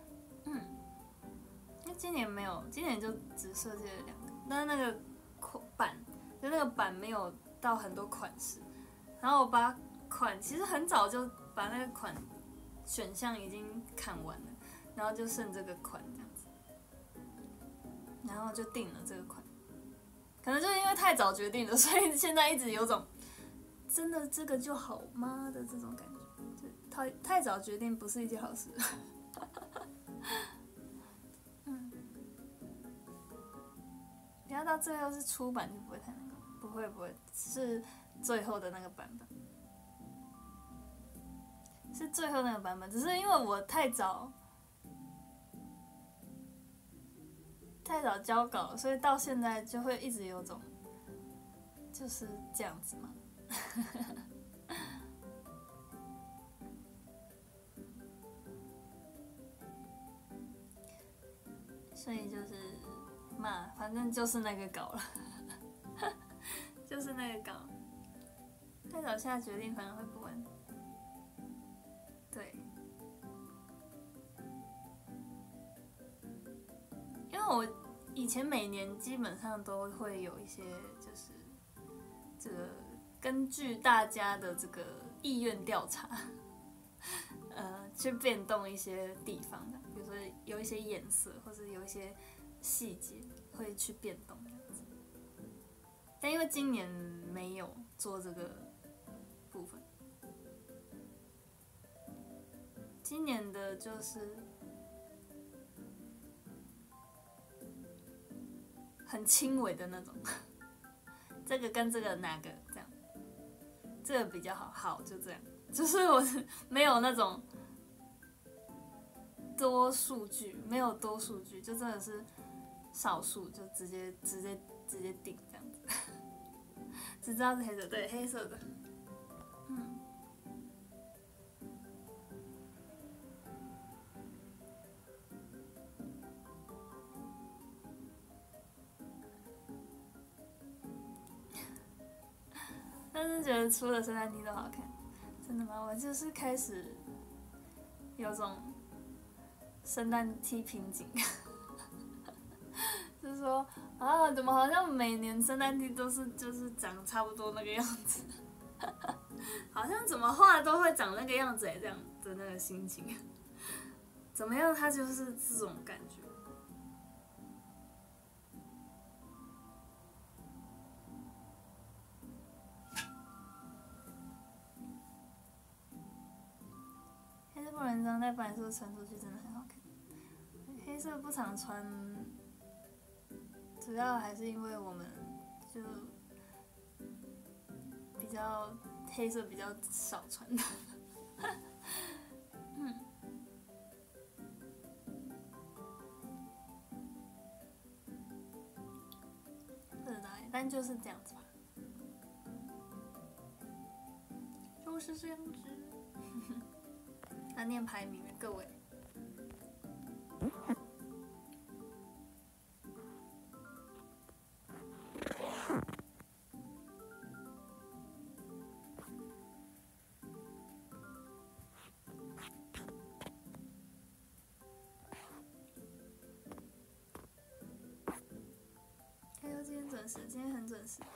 Speaker 1: 因为今年没有，今年就只设计了2个，但是那个版就那个版没有到很多款式，然后我把款其实很早就把那个款选项已经砍完了，然后就剩这个款这样子，然后就定了这个款。可能就是因为太早决定了，所以现在一直有种真的这个就好吗的这种感觉，太早决定不是一件好事。不要到最后是出版就不会太那个，不会，是最后的那个版本，是最后那个版本，只是因为我太早交稿，所以到现在就会一直有种就是这样子嘛。 所以就是嘛，反正就是那个稿了，就是那个稿。太早下决定反而会不安。对，因为我以前每年基本上都会有一些，就是这个根据大家的这个意愿调查，去变动一些地方的，比如说有一些颜色，或者有一些细节会去变动这样子。但因为今年没有做这个部分，今年的就是很轻微的那种，这个跟这个哪个这样，这个比较好，好就这样，就是我没有那种多数据，没有多数据，就真的是少数，就直接定这样子，只知道是黑色，对，黑色的，但是觉得出的圣诞 T 都好看，真的吗？我就是开始有种圣诞 T 瓶颈，就是说啊，怎么好像每年圣诞 T 都是就是长差不多那个样子，好像怎么画都会长那个样子这样的那个心情，怎么样？它就是这种感觉。黑色不能装在白色穿出去真的很好看。黑色不常穿，主要还是因为我们就比较黑色比较少穿的。不知道，但就是这样子吧，就是这样子。他念排名的各位。哎呦，今天准时，今天很准时。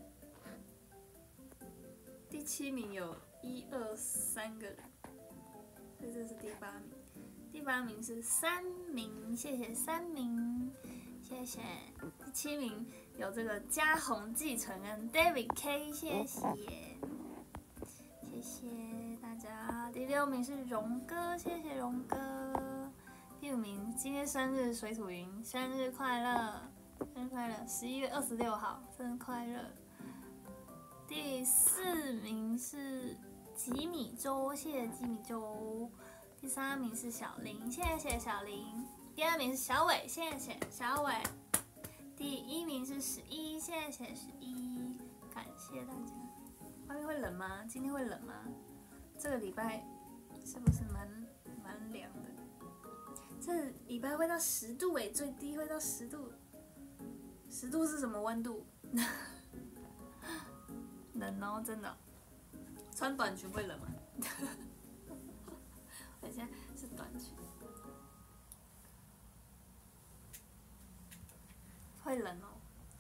Speaker 1: 第7名有1、2、3个人，所以这是第8名。第8名是3名，谢谢3名，谢谢。第7名有这个嘉宏继承人 David K， 谢谢，谢谢大家。第6名是荣哥，谢谢荣哥。第5名今天生日水土云，生日快乐，生日快乐！11月26号，生日快乐。第4名是吉米周，谢谢吉米周。第3名是小林，谢谢小林。第2名是小伟，谢谢小伟。第1名是11，谢谢11，感谢大家。外面会冷吗？今天会冷吗？这个礼拜是不是蛮凉的？这礼拜会到10度诶，最低会到10度。10度是什么温度？冷哦，真的。穿短裙会冷吗？我现在是短裙，会冷哦。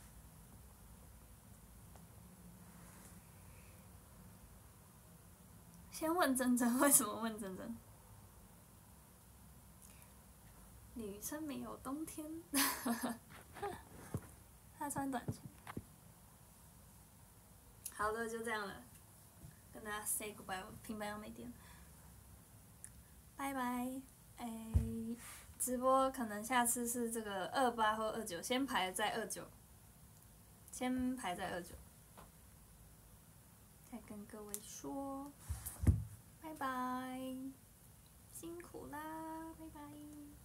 Speaker 1: 先问珍珍，为什么问珍珍？女生没有冬天。她穿短裙。好的，就这样了，跟大家 say goodbye， 我平板要没电，拜拜。直播可能下次是这个28或29，先排在29，先排在29，再跟各位说，拜拜，辛苦啦，拜拜。